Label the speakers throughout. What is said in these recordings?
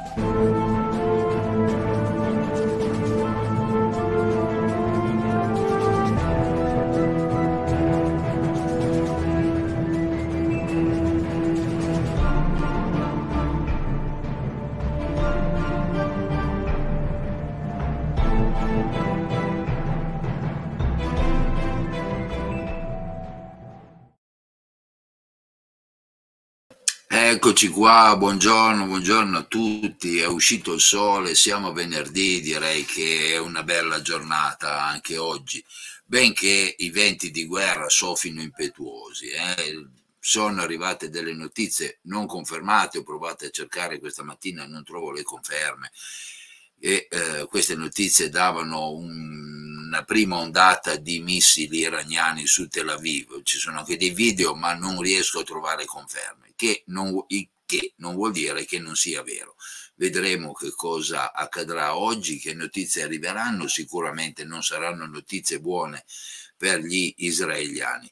Speaker 1: Eccoci qua, buongiorno, buongiorno a tutti, è uscito il sole, siamo a venerdì, direi che è una bella giornata anche oggi, benché i venti di guerra soffino impetuosi. Sono arrivate delle notizie non confermate, ho provato a cercare questa mattina, non trovo le conferme, e queste notizie davano una prima ondata di missili iraniani su Tel Aviv. Ci sono anche dei video, ma non riesco a trovare conferme, che non vuol dire che non sia vero. Vedremo che cosa accadrà oggi, che notizie arriveranno. Sicuramente non saranno notizie buone per gli israeliani.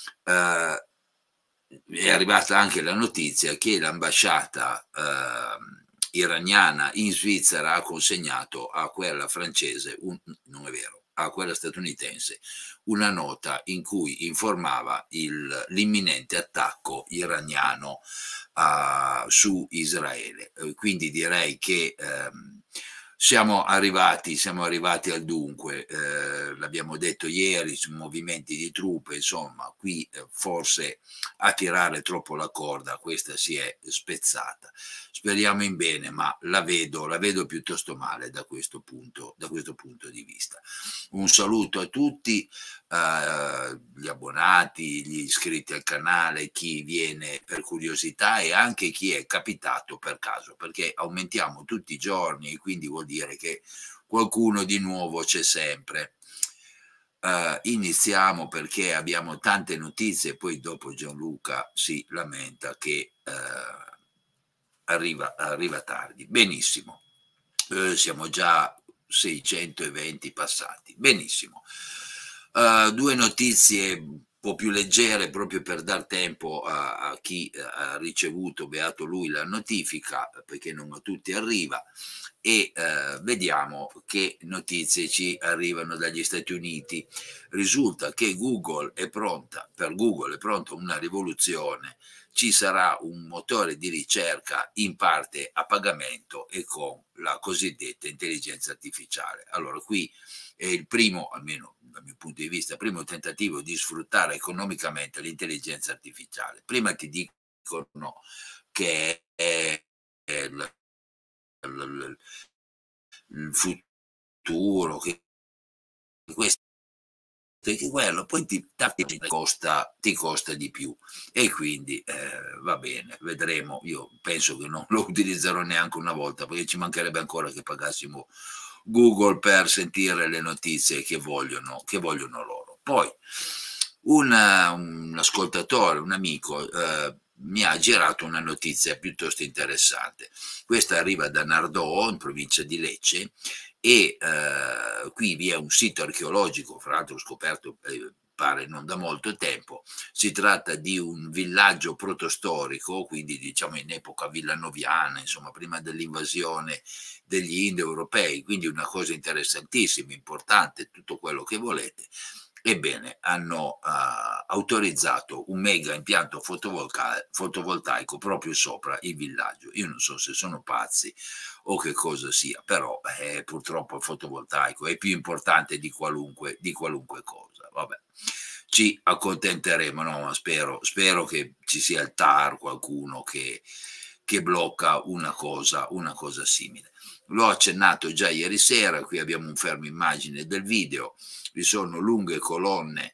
Speaker 1: È arrivata anche la notizia che l'ambasciata iraniana in Svizzera ha consegnato a quella francese, non è vero, a quella statunitense, una nota in cui informava l'imminente attacco iraniano su Israele. Quindi direi che siamo arrivati al dunque, l'abbiamo detto ieri, su movimenti di truppe, insomma, qui forse a tirare troppo la corda questa si è spezzata. Speriamo in bene, ma la vedo piuttosto male da questo punto di vista. Un saluto a tutti, gli abbonati, gli iscritti al canale, chi viene per curiosità e anche chi è capitato per caso, perché aumentiamo tutti i giorni e quindi vuol dire che qualcuno di nuovo c'è sempre. Iniziamo perché abbiamo tante notizie, poi dopo Gianluca si lamenta che arriva tardi. Benissimo, siamo già 620 passati. Benissimo. Due notizie un po' più leggere proprio per dar tempo a chi ha ricevuto, beato lui, la notifica, perché non a tutti arriva, e vediamo che notizie ci arrivano dagli Stati Uniti. Risulta che per Google è pronta una rivoluzione. Ci sarà un motore di ricerca in parte a pagamento e con la cosiddetta intelligenza artificiale. Allora, qui è il primo, almeno dal mio punto di vista, il primo tentativo di sfruttare economicamente l'intelligenza artificiale. Prima ti dicono che è il futuro, che questo che quello, poi ti costa di più, e quindi va bene, vedremo. Io penso che non lo utilizzerò neanche una volta, perché ci mancherebbe ancora che pagassimo Google per sentire le notizie che vogliono loro. Poi un ascoltatore, un amico, mi ha girato una notizia piuttosto interessante. Questa arriva da Nardò, in provincia di Lecce, e qui vi è un sito archeologico, fra l'altro scoperto pare non da molto tempo. Si tratta di un villaggio protostorico, quindi diciamo in epoca villanoviana, insomma prima dell'invasione degli indoeuropei, quindi una cosa interessantissima, importante, tutto quello che volete. Ebbene, hanno autorizzato un mega impianto fotovoltaico proprio sopra il villaggio. Io non so se sono pazzi o che cosa sia, però purtroppo il fotovoltaico è più importante di qualunque cosa. Vabbè, ci accontenteremo, no? Ma spero che ci sia il TAR, qualcuno che blocca una cosa simile. L'ho accennato già ieri sera, qui abbiamo un fermo immagine del video, vi sono lunghe colonne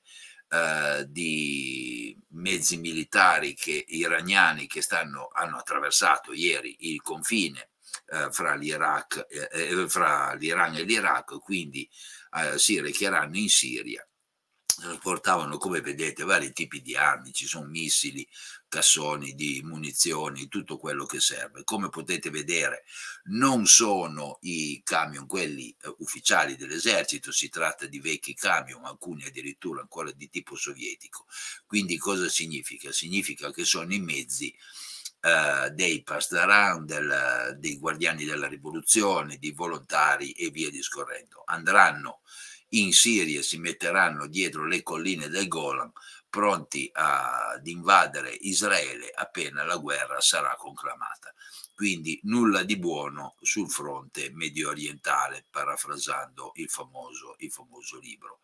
Speaker 1: di mezzi militari iraniani che hanno attraversato ieri il confine fra l'Iran e l'Iraq, quindi si recheranno in Siria. Portavano, come vedete, vari tipi di armi, ci sono missili, cassoni di munizioni, tutto quello che serve. Come potete vedere, non sono i camion quelli ufficiali dell'esercito, si tratta di vecchi camion, alcuni addirittura ancora di tipo sovietico. Quindi cosa significa? Significa che sono i mezzi dei Pasdaran, dei Guardiani della Rivoluzione, di volontari e via discorrendo. Andranno in Siria, si metteranno dietro le colline del Golan, pronti ad invadere Israele appena la guerra sarà conclamata. Quindi nulla di buono sul fronte medio orientale, parafrasando il famoso libro.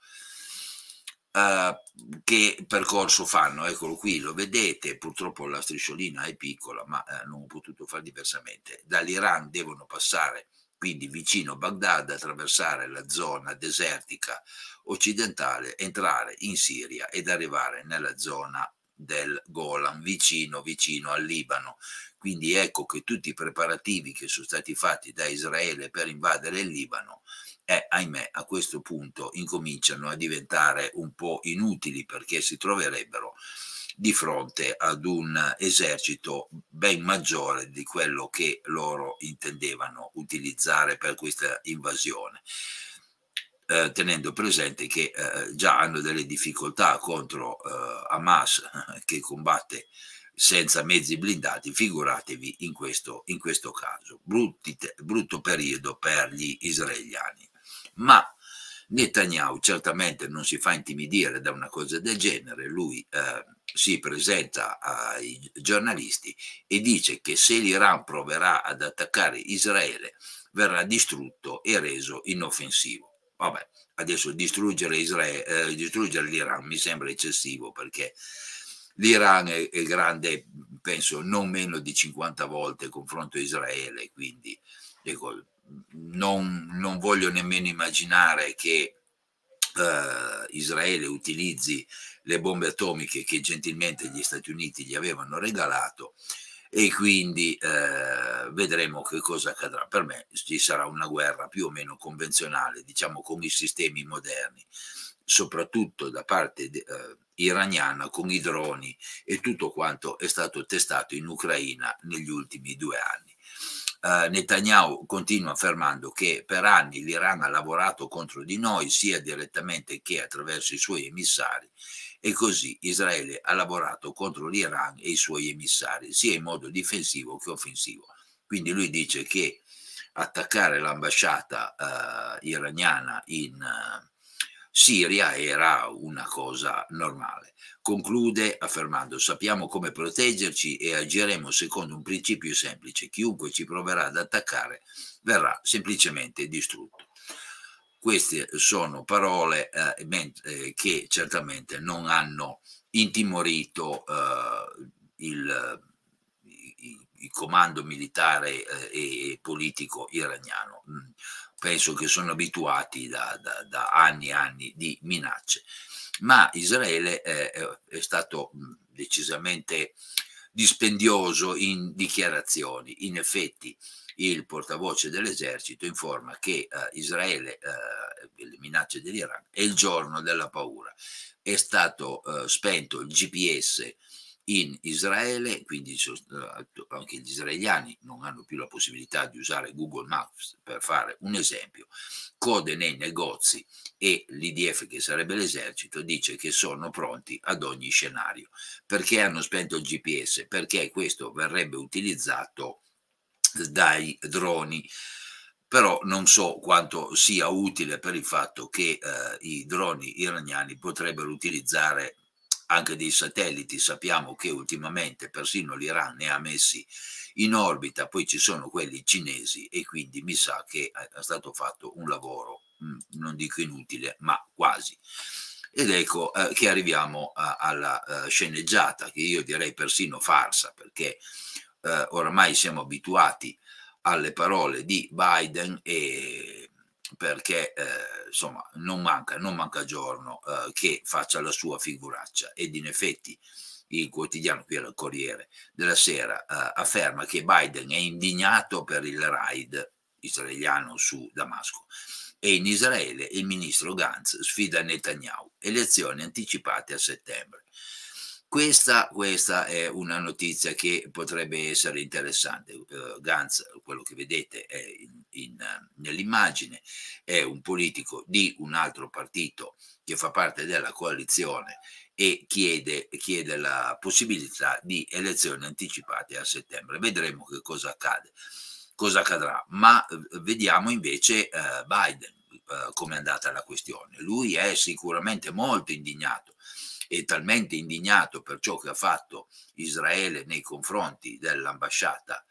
Speaker 1: Che percorso fanno? Eccolo qui, lo vedete, purtroppo la strisciolina è piccola, ma non ho potuto fare diversamente. Dall'Iran devono passare quindi vicino Baghdad, attraversare la zona desertica occidentale, entrare in Siria ed arrivare nella zona del Golan, vicino al Libano. Quindi ecco che tutti i preparativi che sono stati fatti da Israele per invadere il Libano, ahimè, a questo punto incominciano a diventare un po' inutili, perché si troverebbero di fronte ad un esercito ben maggiore di quello che loro intendevano utilizzare per questa invasione, tenendo presente che già hanno delle difficoltà contro Hamas, che combatte senza mezzi blindati. Figuratevi in questo caso. Brutto periodo per gli israeliani. Ma Netanyahu certamente non si fa intimidire da una cosa del genere. Lui si presenta ai giornalisti e dice che se l'Iran proverà ad attaccare Israele verrà distrutto e reso inoffensivo. Vabbè, adesso distruggere l'Iran mi sembra eccessivo, perché l'Iran è grande, penso, non meno di 50 volte confronto a Israele, quindi ecco, non voglio nemmeno immaginare che Israele utilizzi le bombe atomiche che gentilmente gli Stati Uniti gli avevano regalato, e quindi vedremo che cosa accadrà. Per me ci sarà una guerra più o meno convenzionale, diciamo, con i sistemi moderni, soprattutto da parte iraniana, con i droni e tutto quanto è stato testato in Ucraina negli ultimi 2 anni. Netanyahu continua affermando che per anni l'Iran ha lavorato contro di noi, sia direttamente che attraverso i suoi emissari, e così Israele ha lavorato contro l'Iran e i suoi emissari, sia in modo difensivo che offensivo. Quindi lui dice che attaccare l'ambasciata iraniana in Siria era una cosa normale. Conclude affermando: sappiamo come proteggerci e agiremo secondo un principio semplice: chiunque ci proverà ad attaccare verrà semplicemente distrutto. Queste sono parole che certamente non hanno intimorito il comando militare e politico iraniano. Penso che sono abituati da anni e anni di minacce. Ma Israele è stato decisamente dispendioso in dichiarazioni. In effetti il portavoce dell'esercito informa che Israele, le minacce dell'Iran, è il giorno della paura. È stato spento il GPS in Israele, quindi anche gli israeliani non hanno più la possibilità di usare Google Maps, per fare un esempio. Code nei negozi, e l'IDF, che sarebbe l'esercito, dice che sono pronti ad ogni scenario. Perché hanno spento il GPS? Perché questo verrebbe utilizzato dai droni, però non so quanto sia utile, per il fatto che i droni iraniani potrebbero utilizzare anche dei satelliti. Sappiamo che ultimamente persino l'Iran ne ha messi in orbita, poi ci sono quelli cinesi, e quindi mi sa che è stato fatto un lavoro, non dico inutile, ma quasi. Ed ecco che arriviamo alla sceneggiata, che io direi persino farsa, perché oramai siamo abituati alle parole di Biden, e perché insomma non manca giorno che faccia la sua figuraccia. Ed in effetti il quotidiano, qui al Corriere della Sera, afferma che Biden è indignato per il raid israeliano su Damasco, e in Israele il ministro Gantz sfida Netanyahu: elezioni anticipate a settembre. Questa è una notizia che potrebbe essere interessante. Gantz, quello che vedete nell'immagine, è un politico di un altro partito che fa parte della coalizione e chiede la possibilità di elezioni anticipate a settembre. Vedremo che cosa accade, cosa accadrà, ma vediamo invece Biden, come è andata la questione. Lui è sicuramente molto indignato, e talmente indignato per ciò che ha fatto Israele nei confronti dell'ambasciata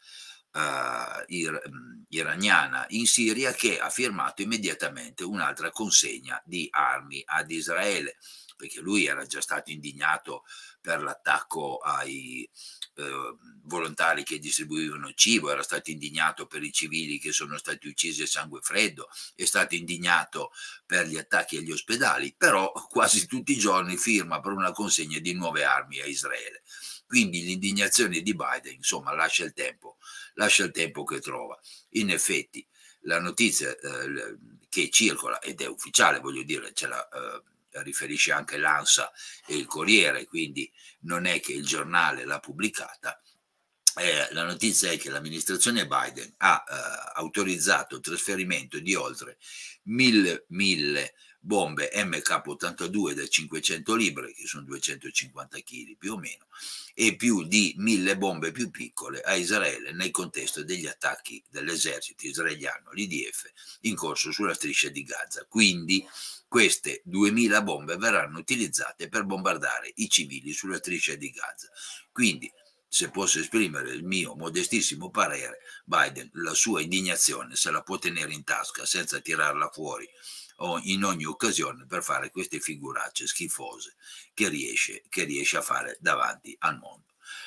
Speaker 1: iraniana in Siria, che ha firmato immediatamente un'altra consegna di armi ad Israele, perché lui era già stato indignato per l'attacco ai volontari che distribuivano cibo, era stato indignato per i civili che sono stati uccisi a sangue freddo, è stato indignato per gli attacchi agli ospedali, però quasi tutti i giorni firma per una consegna di nuove armi a Israele. Quindi l'indignazione di Biden, insomma, lascia il tempo che trova. In effetti la notizia che circola, ed è ufficiale, voglio dire, ce la riferisce anche l'ANSA e il Corriere, quindi non è che il giornale l'ha pubblicata. La notizia è che l'amministrazione Biden ha autorizzato il trasferimento di oltre 1000 bombe MK82 da 500 libre, che sono 250 kg più o meno, e più di 1000 bombe più piccole a Israele nel contesto degli attacchi dell'esercito israeliano, l'IDF, in corso sulla striscia di Gaza. Quindi queste 2000 bombe verranno utilizzate per bombardare i civili sulla striscia di Gaza. Quindi, se posso esprimere il mio modestissimo parere, Biden la sua indignazione se la può tenere in tasca senza tirarla fuori in ogni occasione per fare queste figuracce schifose che riesce a fare davanti al mondo.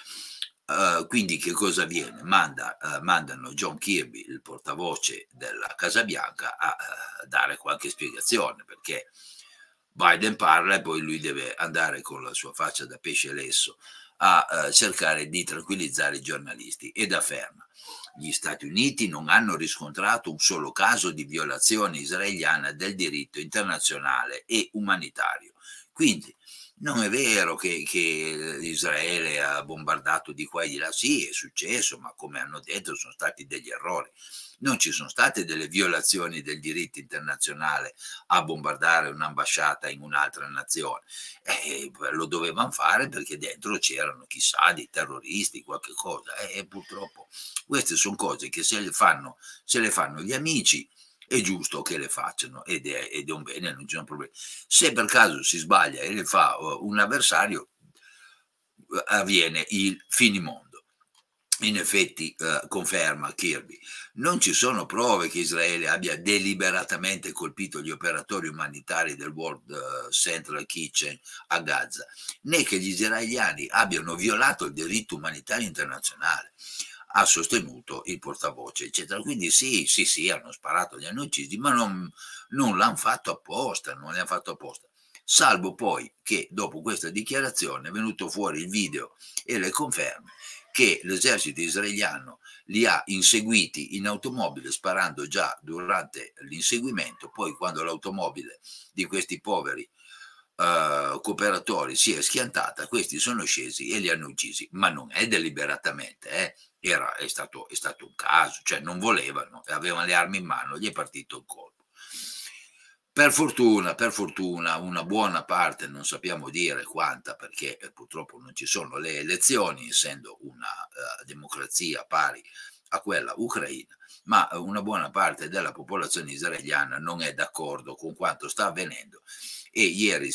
Speaker 1: Quindi che cosa avviene? Mandano John Kirby, il portavoce della Casa Bianca, a dare qualche spiegazione, perché Biden parla e poi lui deve andare con la sua faccia da pesce lesso a cercare di tranquillizzare i giornalisti, ed afferma: gli Stati Uniti non hanno riscontrato un solo caso di violazione israeliana del diritto internazionale e umanitario. Quindi non è vero che Israele ha bombardato di qua e di là. Sì, è successo, ma come hanno detto sono stati degli errori. Non ci sono state delle violazioni del diritto internazionale a bombardare un'ambasciata in un'altra nazione. Lo dovevano fare perché dentro c'erano, chissà, dei terroristi, qualche cosa. E purtroppo queste sono cose che se le fanno gli amici, è giusto che le facciano, ed è un bene, non c'è un problema. Se per caso si sbaglia e le fa un avversario, avviene il finimondo. In effetti, conferma Kirby, non ci sono prove che Israele abbia deliberatamente colpito gli operatori umanitari del World Central Kitchen a Gaza, né che gli israeliani abbiano violato il diritto umanitario internazionale, ha sostenuto il portavoce, eccetera. Quindi sì, hanno sparato, li hanno uccisi, ma non l'hanno fatto apposta, non l'hanno fatto apposta. Salvo poi che dopo questa dichiarazione è venuto fuori il video e le conferme che l'esercito israeliano li ha inseguiti in automobile, sparando già durante l'inseguimento. Poi quando l'automobile di questi poveri cooperatori si è schiantata, questi sono scesi e li hanno uccisi, ma non è deliberatamente, è stato un caso, cioè non volevano, avevano le armi in mano, gli è partito il colpo. Per fortuna, una buona parte, non sappiamo dire quanta, perché purtroppo non ci sono le elezioni, essendo una democrazia pari a quella ucraina, ma una buona parte della popolazione israeliana non è d'accordo con quanto sta avvenendo, e ieri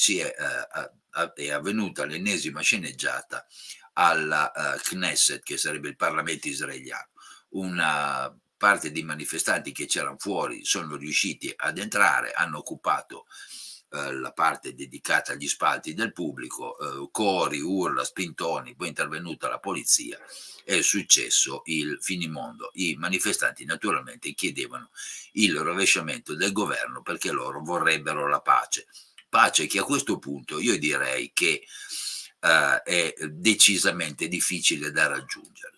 Speaker 1: è avvenuta l'ennesima sceneggiata alla Knesset, che sarebbe il Parlamento israeliano. Una parte dei manifestanti che c'erano fuori sono riusciti ad entrare, hanno occupato la parte dedicata agli spalti del pubblico, cori, urla, spintoni, poi è intervenuta la polizia, è successo il finimondo. I manifestanti naturalmente chiedevano il rovesciamento del governo perché loro vorrebbero la pace che a questo punto io direi che è decisamente difficile da raggiungere,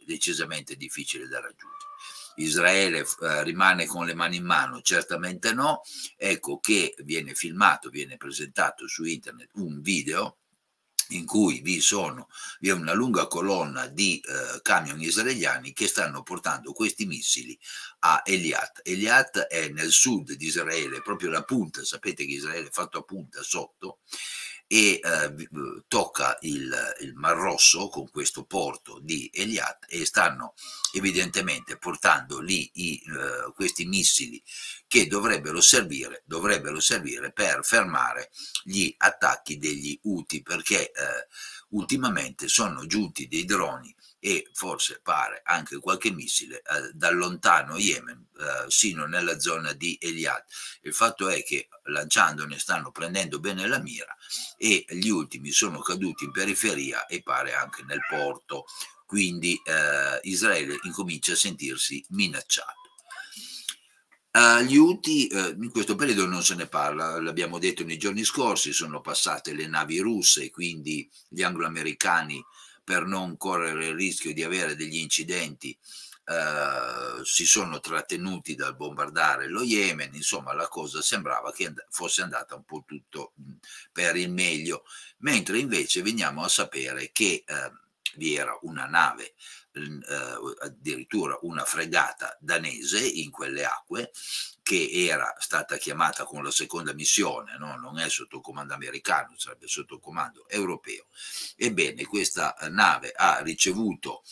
Speaker 1: Israele rimane con le mani in mano? Certamente no. Ecco che viene presentato su internet un video in cui vi è una lunga colonna di camion israeliani che stanno portando questi missili a Eilat. Eilat è nel sud di Israele, proprio la punta, sapete che Israele è fatto a punta sotto, e tocca il Mar Rosso con questo porto di Eilat e stanno evidentemente portando lì questi missili che dovrebbero servire per fermare gli attacchi degli Houthi, perché ultimamente sono giunti dei droni e forse pare anche qualche missile dal lontano Yemen sino nella zona di Eilat. Il fatto è che lanciandone stanno prendendo bene la mira e gli ultimi sono caduti in periferia e pare anche nel porto, quindi Israele incomincia a sentirsi minacciato. Gli Houthi in questo periodo non se ne parla, l'abbiamo detto nei giorni scorsi, sono passate le navi russe, quindi gli angloamericani, per non correre il rischio di avere degli incidenti, si sono trattenuti dal bombardare lo Yemen. Insomma, la cosa sembrava che fosse andata un po' tutto per il meglio, mentre invece veniamo a sapere che vi era una nave, addirittura una fregata danese in quelle acque, che era stata chiamata con la seconda missione, no? Non è sotto comando americano, sarebbe sotto comando europeo. Ebbene, questa nave ha ricevuto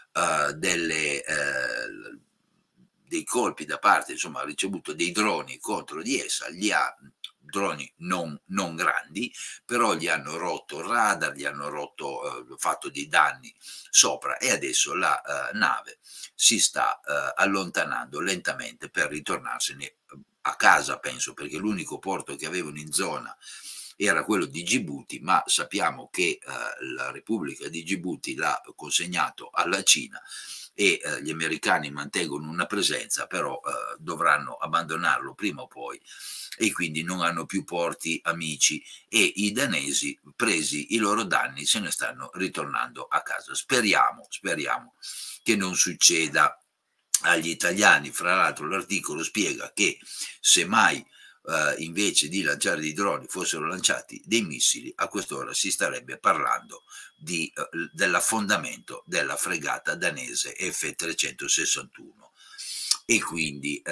Speaker 1: dei colpi da parte, insomma, ha ricevuto dei droni contro di essa, droni non grandi, però gli hanno rotto il radar, gli hanno fatto dei danni sopra e adesso la nave si sta allontanando lentamente per ritornarsene a casa, penso, perché l'unico porto che avevano in zona era quello di Gibuti, ma sappiamo che la Repubblica di Gibuti l'ha consegnato alla Cina e gli americani mantengono una presenza, però dovranno abbandonarlo prima o poi e quindi non hanno più porti amici e i danesi, presi i loro danni, se ne stanno ritornando a casa. Speriamo che non succeda agli italiani. Fra l'altro l'articolo spiega che semmai invece di lanciare dei droni fossero lanciati dei missili, a quest'ora si starebbe parlando dell'affondamento della fregata danese F361 e quindi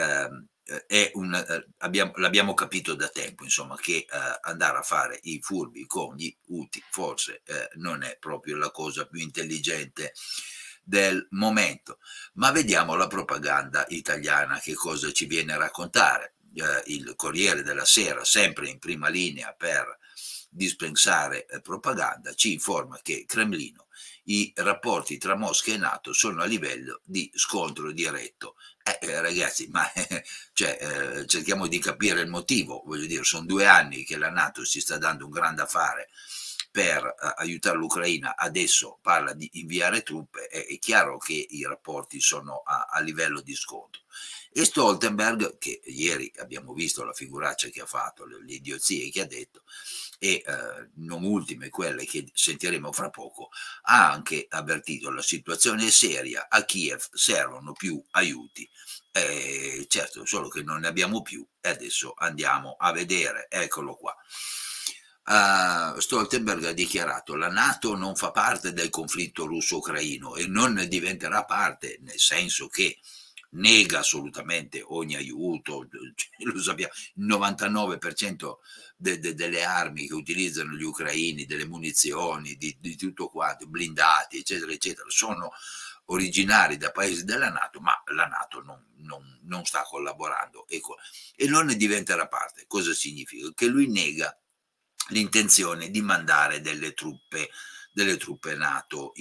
Speaker 1: l'abbiamo capito da tempo, insomma, che andare a fare i furbi con gli Houthi forse non è proprio la cosa più intelligente del momento. Ma vediamo la propaganda italiana che cosa ci viene a raccontare. Il Corriere della Sera, sempre in prima linea per dispensare propaganda, ci informa che Cremlino, i rapporti tra Mosca e NATO sono a livello di scontro diretto. Ragazzi, ma cerchiamo di capire il motivo. Voglio dire, sono 2 anni che la NATO si sta dando un grande affare per aiutare l'Ucraina, adesso parla di inviare truppe, è chiaro che i rapporti sono a livello di scontro. E Stoltenberg, che ieri abbiamo visto la figuraccia che ha fatto, le idiozie che ha detto, e non ultime quelle che sentiremo fra poco, ha anche avvertito la situazione è seria, a Kiev servono più aiuti. Certo, solo che non ne abbiamo più e adesso andiamo a vedere, eccolo qua. Stoltenberg ha dichiarato: la NATO non fa parte del conflitto russo-ucraino e non ne diventerà parte, nel senso che nega assolutamente ogni aiuto, lo sappiamo, il 99% delle armi che utilizzano gli ucraini, delle munizioni, di tutto quanto, blindati, eccetera, eccetera, sono originari da paesi della NATO, ma la NATO non sta collaborando e non ne diventerà parte. Cosa significa? Che lui nega l'intenzione di mandare delle truppe NATO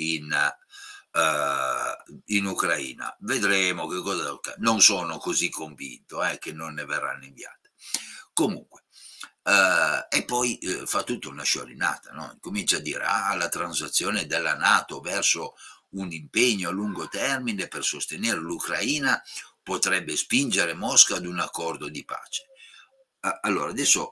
Speaker 1: in Ucraina. Vedremo che cosa accade. Non sono così convinto che non ne verranno inviate. Comunque, e poi fa tutta una sciorinata, no? Comincia a dire la transazione della NATO verso un impegno a lungo termine per sostenere l'Ucraina potrebbe spingere Mosca ad un accordo di pace. Allora, adesso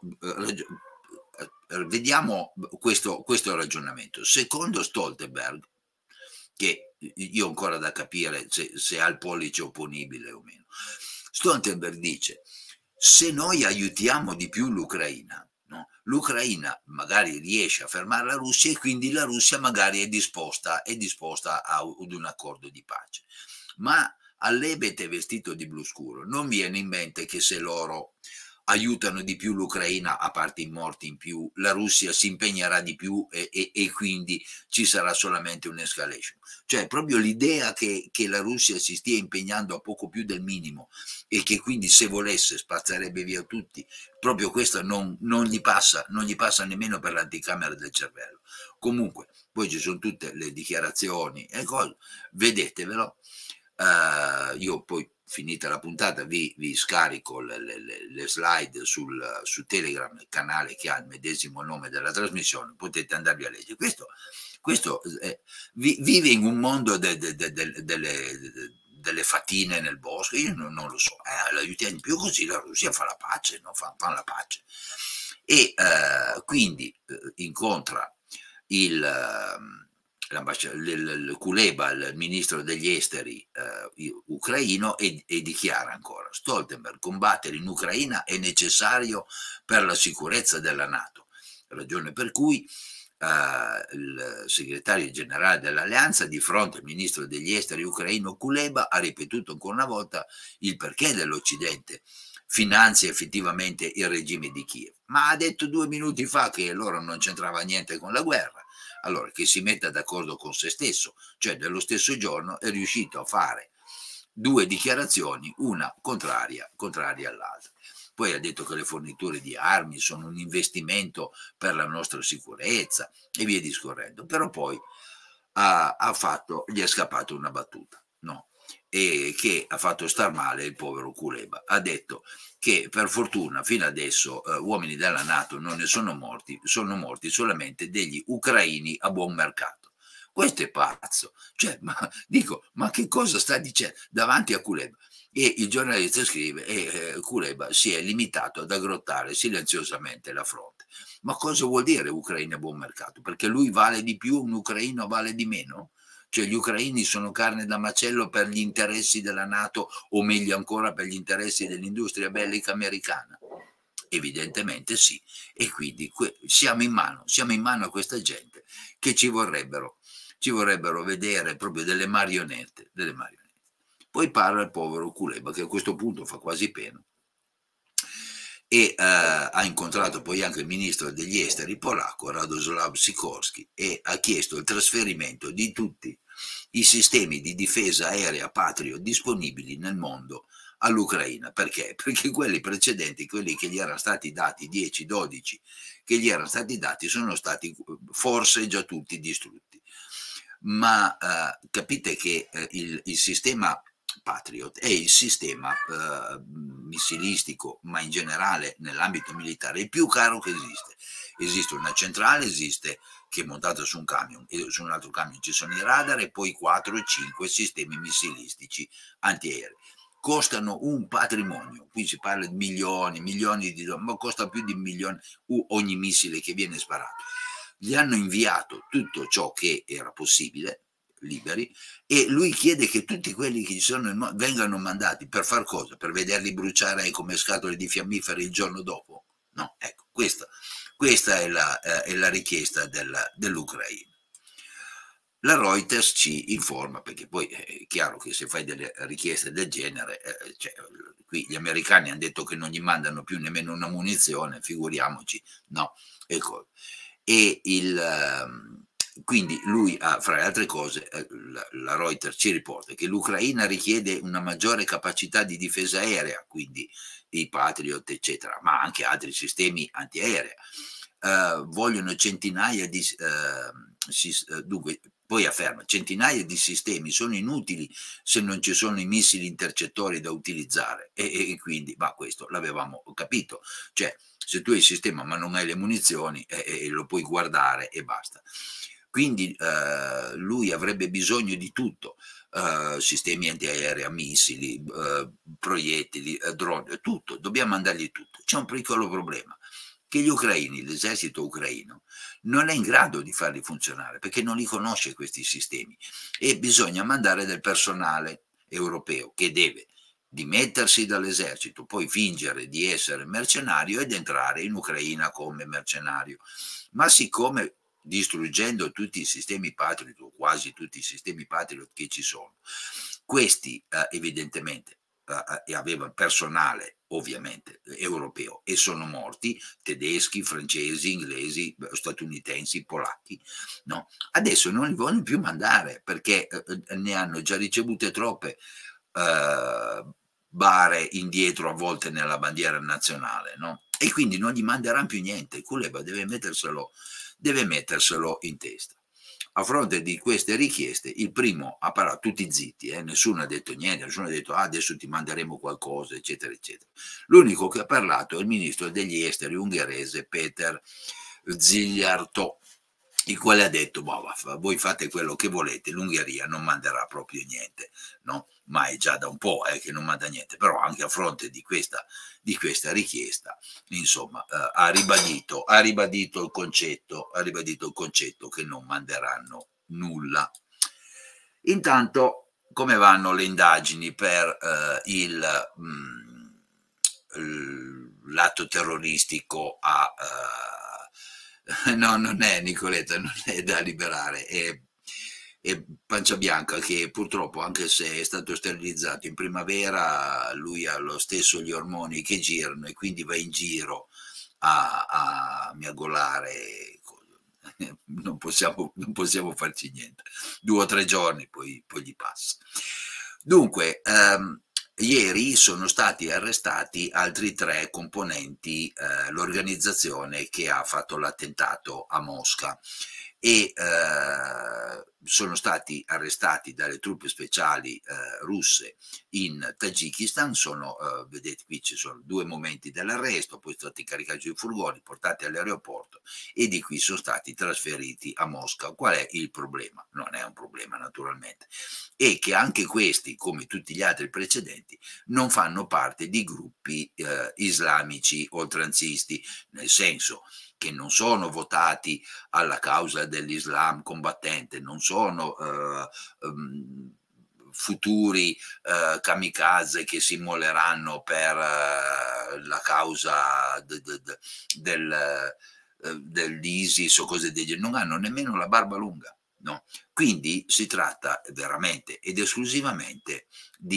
Speaker 1: vediamo questo ragionamento. Secondo Stoltenberg, che io ho ancora da capire se ha il pollice opponibile o meno, Stoltenberg dice: se noi aiutiamo di più l'Ucraina, no? L'Ucraina magari riesce a fermare la Russia e quindi la Russia magari è disposta ad un accordo di pace. Ma all'ebete vestito di blu scuro non viene in mente che se loro aiutano di più l'Ucraina, a parte i morti in più, la Russia si impegnerà di più e quindi ci sarà solamente un'escalation. Cioè proprio l'idea che la Russia si stia impegnando a poco più del minimo e che quindi se volesse spazzerebbe via tutti, proprio questo non gli passa nemmeno per l'anticamera del cervello. Comunque, poi ci sono tutte le dichiarazioni e cose, vedetevelo. Io poi, finita la puntata, vi scarico le slide su Telegram, il canale che ha il medesimo nome della trasmissione, potete andarvi a leggere. Questo vive in un mondo delle fatine nel bosco, io non lo so, l'aiutiamo di più così la Russia fa la pace, no? Fa la pace. E quindi incontra il Kuleba, il ministro degli esteri ucraino, e dichiara ancora: Stoltenberg, combattere in Ucraina è necessario per la sicurezza della NATO, ragione per cui il segretario generale dell'alleanza, di fronte al ministro degli esteri ucraino Kuleba, ha ripetuto ancora una volta il perché dell'Occidente finanzia effettivamente il regime di Kiev, ma ha detto 2 minuti fa che loro non c'entrava niente con la guerra. Allora, che si metta d'accordo con se stesso, cioè nello stesso giorno è riuscito a fare 2 dichiarazioni, una contraria all'altra. Poi ha detto che le forniture di armi sono un investimento per la nostra sicurezza e via discorrendo, però poi gli è scappata una battuta, no? E che ha fatto star male il povero Kuleba. Ha detto che per fortuna fino adesso uomini della NATO non ne sono morti solamente degli ucraini a buon mercato. Questo è pazzo, cioè, ma che cosa sta dicendo davanti a Kuleba? E il giornalista scrive e Kuleba si è limitato ad aggrottare silenziosamente la fronte. Ma cosa vuol dire Ucraina a buon mercato? Perché lui vale di più, un ucraino vale di meno? Cioè gli ucraini sono carne da macello per gli interessi della NATO, o meglio ancora per gli interessi dell'industria bellica americana? Evidentemente sì, e quindi siamo in mano a questa gente che ci vorrebbero vedere proprio delle marionette. Poi parla il povero Kuleba, che a questo punto fa quasi pena, e ha incontrato poi anche il ministro degli esteri polacco Radoslaw Sikorski e ha chiesto il trasferimento di tutti i sistemi di difesa aerea Patriot disponibili nel mondo all'Ucraina. Perché? Perché quelli precedenti, quelli che gli erano stati dati, 10-12 che gli erano stati dati, sono stati forse già tutti distrutti. Ma capite che il sistema Patriot è il sistema missilistico, ma in generale nell'ambito militare, il più caro che esiste. Esiste una centrale, che è montata su un camion, e su un altro camion ci sono i radar e poi 4 o 5 sistemi missilistici antiaerei. Costano un patrimonio, qui si parla di milioni di dollari, ma costa più di un milione ogni missile che viene sparato. Gli hanno inviato tutto ciò che era possibile, liberi, e lui chiede che tutti quelli che ci sono vengano mandati per far cosa? Per vederli bruciare come scatole di fiammiferi il giorno dopo? No, ecco, questa è la richiesta dell'Ucraina. La Reuters ci informa, perché poi è chiaro che se fai delle richieste del genere, cioè, qui gli americani hanno detto che non gli mandano più nemmeno una munizione, figuriamoci, no? Ecco. E quindi lui ha, fra le altre cose, la Reuters ci riporta che l'Ucraina richiede una maggiore capacità di difesa aerea, quindi i Patriot, eccetera, ma anche altri sistemi antiaerei. Vogliono centinaia di dunque, poi afferma: centinaia di sistemi sono inutili se non ci sono i missili intercettori da utilizzare, e quindi, ma questo l'avevamo capito, cioè se tu hai il sistema ma non hai le munizioni, lo puoi guardare e basta. Quindi lui avrebbe bisogno di tutto, sistemi antiaerei, missili, proiettili, droni, tutto, dobbiamo mandargli tutto. C'è un piccolo problema, che gli ucraini, l'esercito ucraino, non è in grado di farli funzionare, perché non li conosce questi sistemi, e bisogna mandare del personale europeo che deve dimettersi dall'esercito, poi fingere di essere mercenario ed entrare in Ucraina come mercenario. Ma siccome, distruggendo tutti i sistemi Patriot, o quasi tutti i sistemi Patriot che ci sono, questi evidentemente aveva personale ovviamente, europeo, e sono morti tedeschi, francesi, inglesi, statunitensi, polacchi, no? Adesso non li vogliono più mandare perché, ne hanno già ricevute troppe, bare indietro avvolte nella bandiera nazionale, no, e quindi non gli manderan più niente. Kuleba deve metterselo in testa. A fronte di queste richieste, il primo ha parlato, tutti zitti, nessuno ha detto niente, nessuno ha detto: "Ah, adesso ti manderemo qualcosa", eccetera, eccetera. L'unico che ha parlato è il ministro degli esteri ungherese Péter Szijjártó, il quale ha detto: "Boh, voi fate quello che volete, l'Ungheria non manderà proprio niente", no, ma è già da un po', che non manda niente, però anche a fronte di questa richiesta, insomma, ha ribadito il concetto che non manderanno nulla. Intanto, come vanno le indagini per, l'atto terroristico a no, non è Nicoletta, non è da liberare, è Panciabianca, che purtroppo, anche se è stato sterilizzato in primavera, lui ha lo stesso gli ormoni che girano e quindi va in giro a miagolare. Non possiamo farci niente. 2 o 3 giorni, poi gli passa. Dunque, ieri sono stati arrestati altri 3 componenti, l'organizzazione che ha fatto l'attentato a Mosca, e sono stati arrestati dalle truppe speciali russe in Tagikistan. Vedete, qui ci sono 2 momenti dell'arresto, poi sono stati caricati sui furgoni, portati all'aeroporto e di qui sono stati trasferiti a Mosca. Qual è il problema? Non è un problema, naturalmente, è che anche questi, come tutti gli altri precedenti, non fanno parte di gruppi islamici oltranzisti, nel senso che non sono votati alla causa dell'Islam combattente, non sono futuri kamikaze che si immoleranno per la causa dell'ISIS o cose del genere, non hanno nemmeno la barba lunga, no? Quindi si tratta veramente ed esclusivamente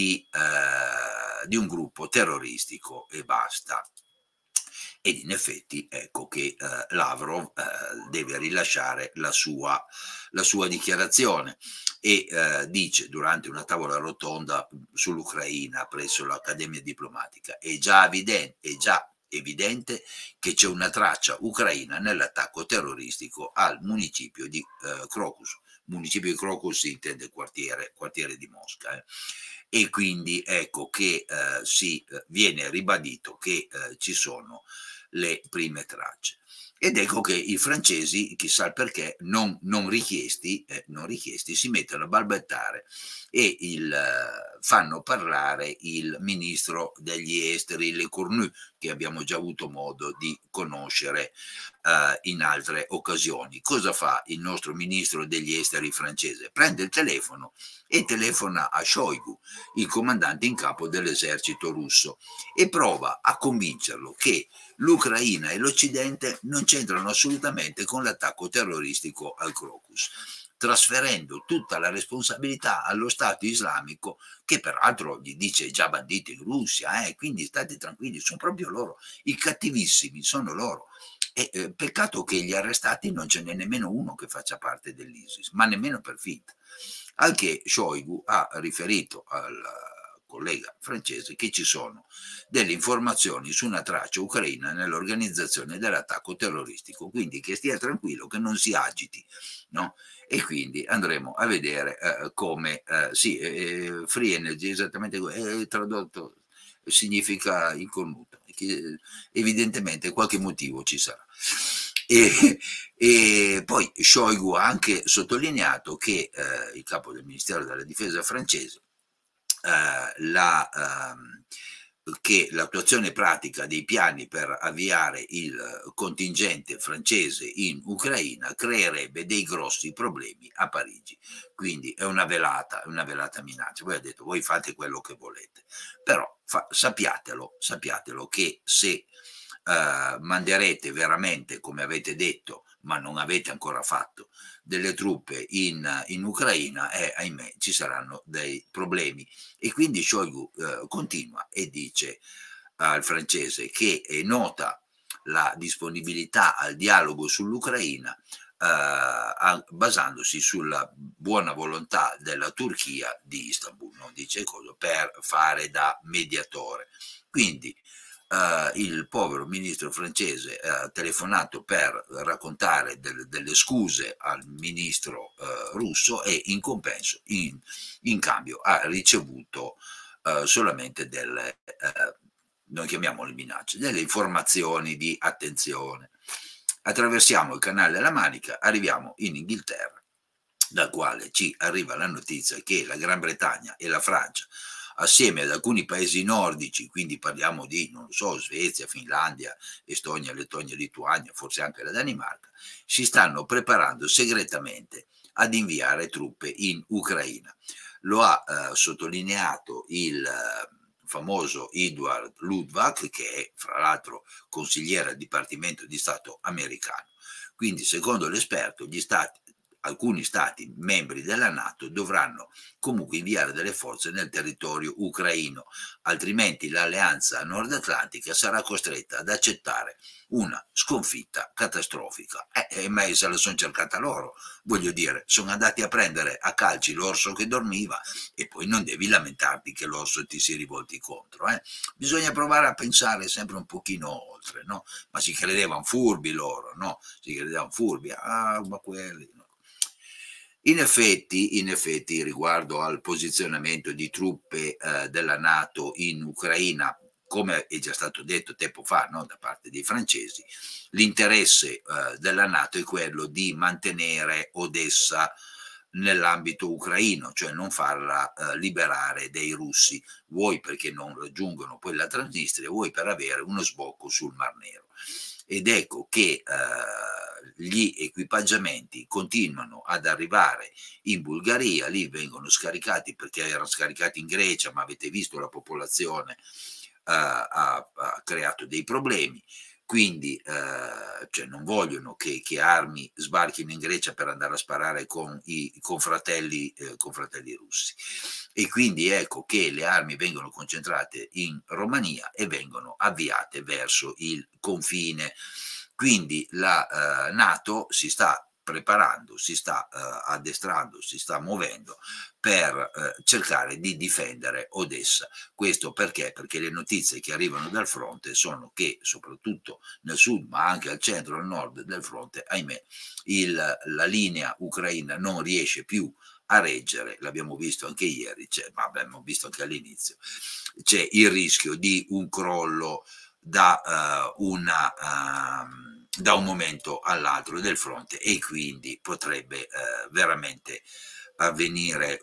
Speaker 1: di un gruppo terroristico e basta. Ed in effetti ecco che Lavrov deve rilasciare la sua dichiarazione, e dice durante una tavola rotonda sull'Ucraina presso l'Accademia Diplomatica: è già evidente che c'è una traccia ucraina nell'attacco terroristico al municipio di Crocus. Municipio di Crocus si intende quartiere di Mosca, e quindi ecco che viene ribadito che ci sono le prime tracce. Ed ecco che i francesi, chissà il perché, non richiesti, si mettono a balbettare e fanno parlare il ministro degli esteri Lecornu, che abbiamo già avuto modo di conoscere in altre occasioni. Cosa fa il nostro ministro degli esteri francese? Prende il telefono e telefona a Shoigu, il comandante in capo dell'esercito russo, e prova a convincerlo che l'Ucraina e l'Occidente non c'entrano assolutamente con l'attacco terroristico al Crocus, trasferendo tutta la responsabilità allo Stato islamico, che peraltro gli dice già bandito in Russia, quindi state tranquilli, sono proprio loro, i cattivissimi sono loro. E peccato che gli arrestati non ce n'è nemmeno uno che faccia parte dell'ISIS, ma nemmeno per finta. Al che Shoigu ha riferito al collega francese che ci sono delle informazioni su una traccia ucraina nell'organizzazione dell'attacco terroristico, quindi che stia tranquillo, che non si agiti, no? E quindi andremo a vedere come, free energy, esattamente, tradotto significa incornuto, evidentemente qualche motivo ci sarà. E poi Shoigu ha anche sottolineato che il capo del Ministero della Difesa francese, che l'attuazione pratica dei piani per avviare il contingente francese in Ucraina creerebbe dei grossi problemi a Parigi. Quindi è una velata minaccia. Voi ha detto: voi fate quello che volete, però sappiatelo che se manderete veramente, come avete detto, ma non avete ancora fatto, delle truppe in Ucraina, ahimè, ci saranno dei problemi. E quindi Shoigu continua e dice: al francese che è nota la disponibilità al dialogo sull'Ucraina, basandosi sulla buona volontà della Turchia di Istanbul, non dice cosa, per fare da mediatore. Quindi il povero ministro francese ha telefonato per raccontare delle scuse al ministro russo e in compenso, in cambio, ha ricevuto solamente delle, noi chiamiamole minacce, delle informazioni di attenzione. Attraversiamo il canale della Manica, arriviamo in Inghilterra, dal quale ci arriva la notizia che la Gran Bretagna e la Francia, assieme ad alcuni paesi nordici, quindi parliamo di, non so, Svezia, Finlandia, Estonia, Lettonia, Lituania, forse anche la Danimarca, si stanno preparando segretamente ad inviare truppe in Ucraina. Lo ha sottolineato il famoso Edward Ludwig, che è fra l'altro consigliere al Dipartimento di Stato americano. Quindi, secondo l'esperto, alcuni stati membri della NATO dovranno comunque inviare delle forze nel territorio ucraino, altrimenti l'alleanza nord-atlantica sarà costretta ad accettare una sconfitta catastrofica. Ma se la sono cercata loro, voglio dire, sono andati a prendere a calci l'orso che dormiva e poi non devi lamentarti che l'orso ti si rivolti contro. Bisogna provare a pensare sempre un pochino oltre, no? Ma si credevano furbi loro, no? Si credevano furbi, ma quelli... No. In effetti, riguardo al posizionamento di truppe della NATO in Ucraina, come è già stato detto tempo fa, no, da parte dei francesi, l'interesse della NATO è quello di mantenere Odessa nell'ambito ucraino, cioè non farla liberare dei russi, vuoi perché non raggiungono poi la Transnistria, vuoi per avere uno sbocco sul Mar Nero. Ed ecco che gli equipaggiamenti continuano ad arrivare in Bulgaria, lì vengono scaricati perché erano scaricati in Grecia, ma avete visto la popolazione ha creato dei problemi, quindi cioè non vogliono che armi sbarchino in Grecia per andare a sparare con i confratelli russi. E quindi ecco che le armi vengono concentrate in Romania e vengono avviate verso il confine. Quindi la NATO si sta preparando, si sta addestrando, si sta muovendo per cercare di difendere Odessa. Questo perché? Perché le notizie che arrivano dal fronte sono che soprattutto nel sud, ma anche al centro e al nord del fronte, ahimè, la linea ucraina non riesce più a reggere, l'abbiamo visto anche ieri, ma abbiamo visto anche all'inizio, c'è il rischio di un crollo da un momento all'altro del fronte e quindi potrebbe veramente avvenire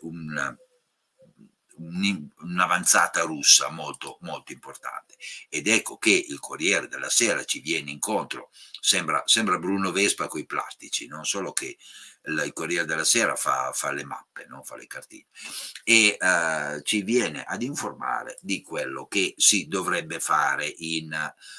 Speaker 1: un'avanzata russa molto, molto importante. Ed ecco che il Corriere della Sera ci viene incontro, sembra Bruno Vespa coi plastici, non solo che il Corriere della Sera fa le mappe, no? Fa le cartine, e ci viene ad informare di quello che si dovrebbe fare in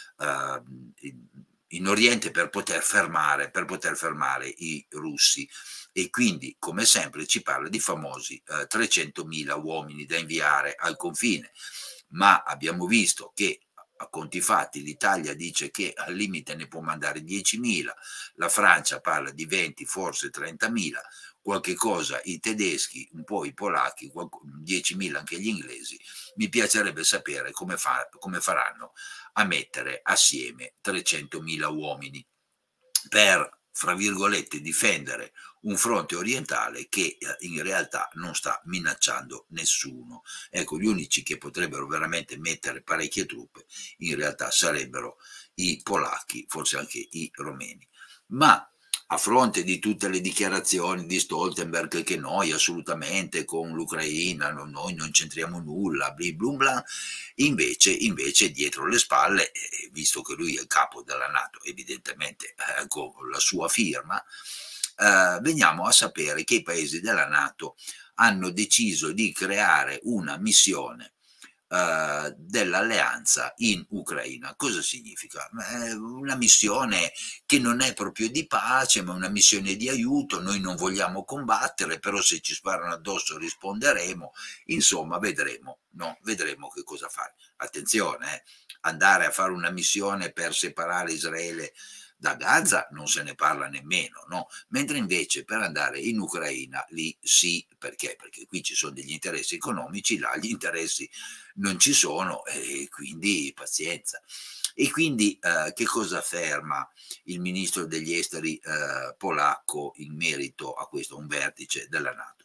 Speaker 1: Oriente per poter fermare i russi. E quindi, come sempre, ci parla di famosi 300.000 uomini da inviare al confine, ma abbiamo visto che a conti fatti l'Italia dice che al limite ne può mandare 10.000, la Francia parla di 20, forse 30.000, qualche cosa i tedeschi, un po' i polacchi, 10.000 anche gli inglesi. Mi piacerebbe sapere come faranno a mettere assieme 300.000 uomini per, fra virgolette, difendere un fronte orientale che in realtà non sta minacciando nessuno. Ecco, gli unici che potrebbero veramente mettere parecchie truppe in realtà sarebbero i polacchi, forse anche i romeni. Ma a fronte di tutte le dichiarazioni di Stoltenberg che noi assolutamente con l'Ucraina, noi non c'entriamo nulla, bla, invece dietro le spalle, visto che lui è il capo della NATO, evidentemente con la sua firma, veniamo a sapere che i paesi della NATO hanno deciso di creare una missione dell'alleanza in Ucraina. Cosa significa? Una missione che non è proprio di pace, ma una missione di aiuto. Noi non vogliamo combattere, però se ci sparano addosso risponderemo. Insomma, vedremo, no? Vedremo che cosa fare. Attenzione, andare a fare una missione per separare Israele da Gaza non se ne parla nemmeno, no? Mentre invece per andare in Ucraina lì sì, perché? Perché qui ci sono degli interessi economici, là gli interessi non ci sono e quindi pazienza. E quindi che cosa afferma il ministro degli esteri polacco in merito a questo, un vertice della NATO?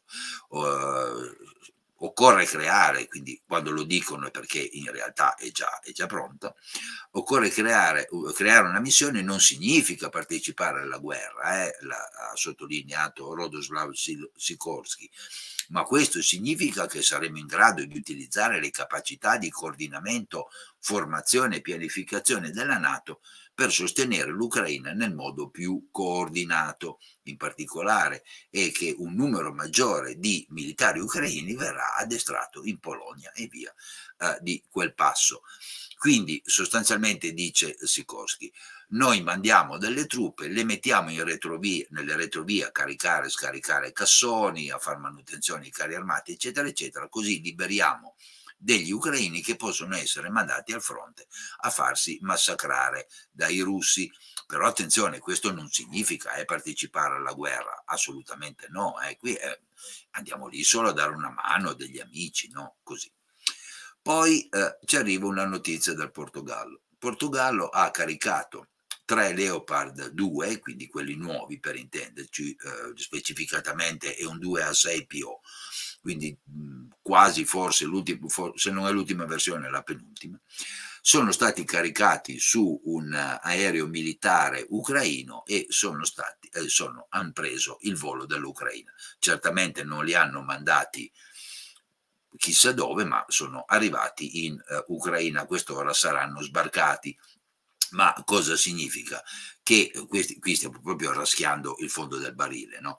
Speaker 1: Uh, Occorre creare, quindi quando lo dicono è perché in realtà è già pronta, occorre creare una missione non significa partecipare alla guerra, ha sottolineato Rodoslav Sikorski, ma questo significa che saremo in grado di utilizzare le capacità di coordinamento, formazione e pianificazione della NATO per sostenere l'Ucraina nel modo più coordinato. In particolare è che un numero maggiore di militari ucraini verrà addestrato in Polonia e via di quel passo. Quindi sostanzialmente dice Sikorski, noi mandiamo delle truppe, le mettiamo in retrovie, nelle retrovie a caricare e scaricare cassoni, a fare manutenzione ai carri armati, eccetera, eccetera, così liberiamo degli ucraini che possono essere mandati al fronte a farsi massacrare dai russi. Però attenzione, questo non significa partecipare alla guerra, assolutamente no, qui andiamo lì solo a dare una mano a degli amici, no? Così. Poi ci arriva una notizia dal Portogallo. Il Portogallo ha caricato 3 Leopard 2, quindi quelli nuovi per intenderci, specificatamente è un 2A6 PO, quindi quasi forse l'ultimo, se non è l'ultima versione, la penultima, sono stati caricati su un aereo militare ucraino e hanno preso il volo dall'Ucraina. Certamente non li hanno mandati chissà dove, ma sono arrivati in Ucraina, a quest'ora saranno sbarcati. Ma cosa significa? Che qui stiamo proprio raschiando il fondo del barile, no?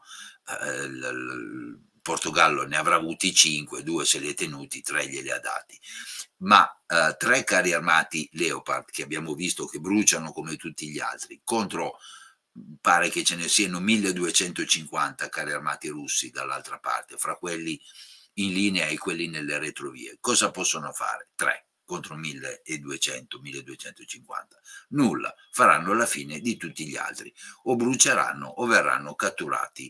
Speaker 1: Il Portogallo ne avrà avuti 5, 2 se li è tenuti, 3 glieli ha dati. Ma 3 carri armati Leopard, che abbiamo visto che bruciano come tutti gli altri, contro pare che ce ne siano 1250 carri armati russi dall'altra parte, fra quelli in linea e quelli nelle retrovie. Cosa possono fare? 3 contro 1200, 1250. Nulla, faranno la fine di tutti gli altri, o bruceranno o verranno catturati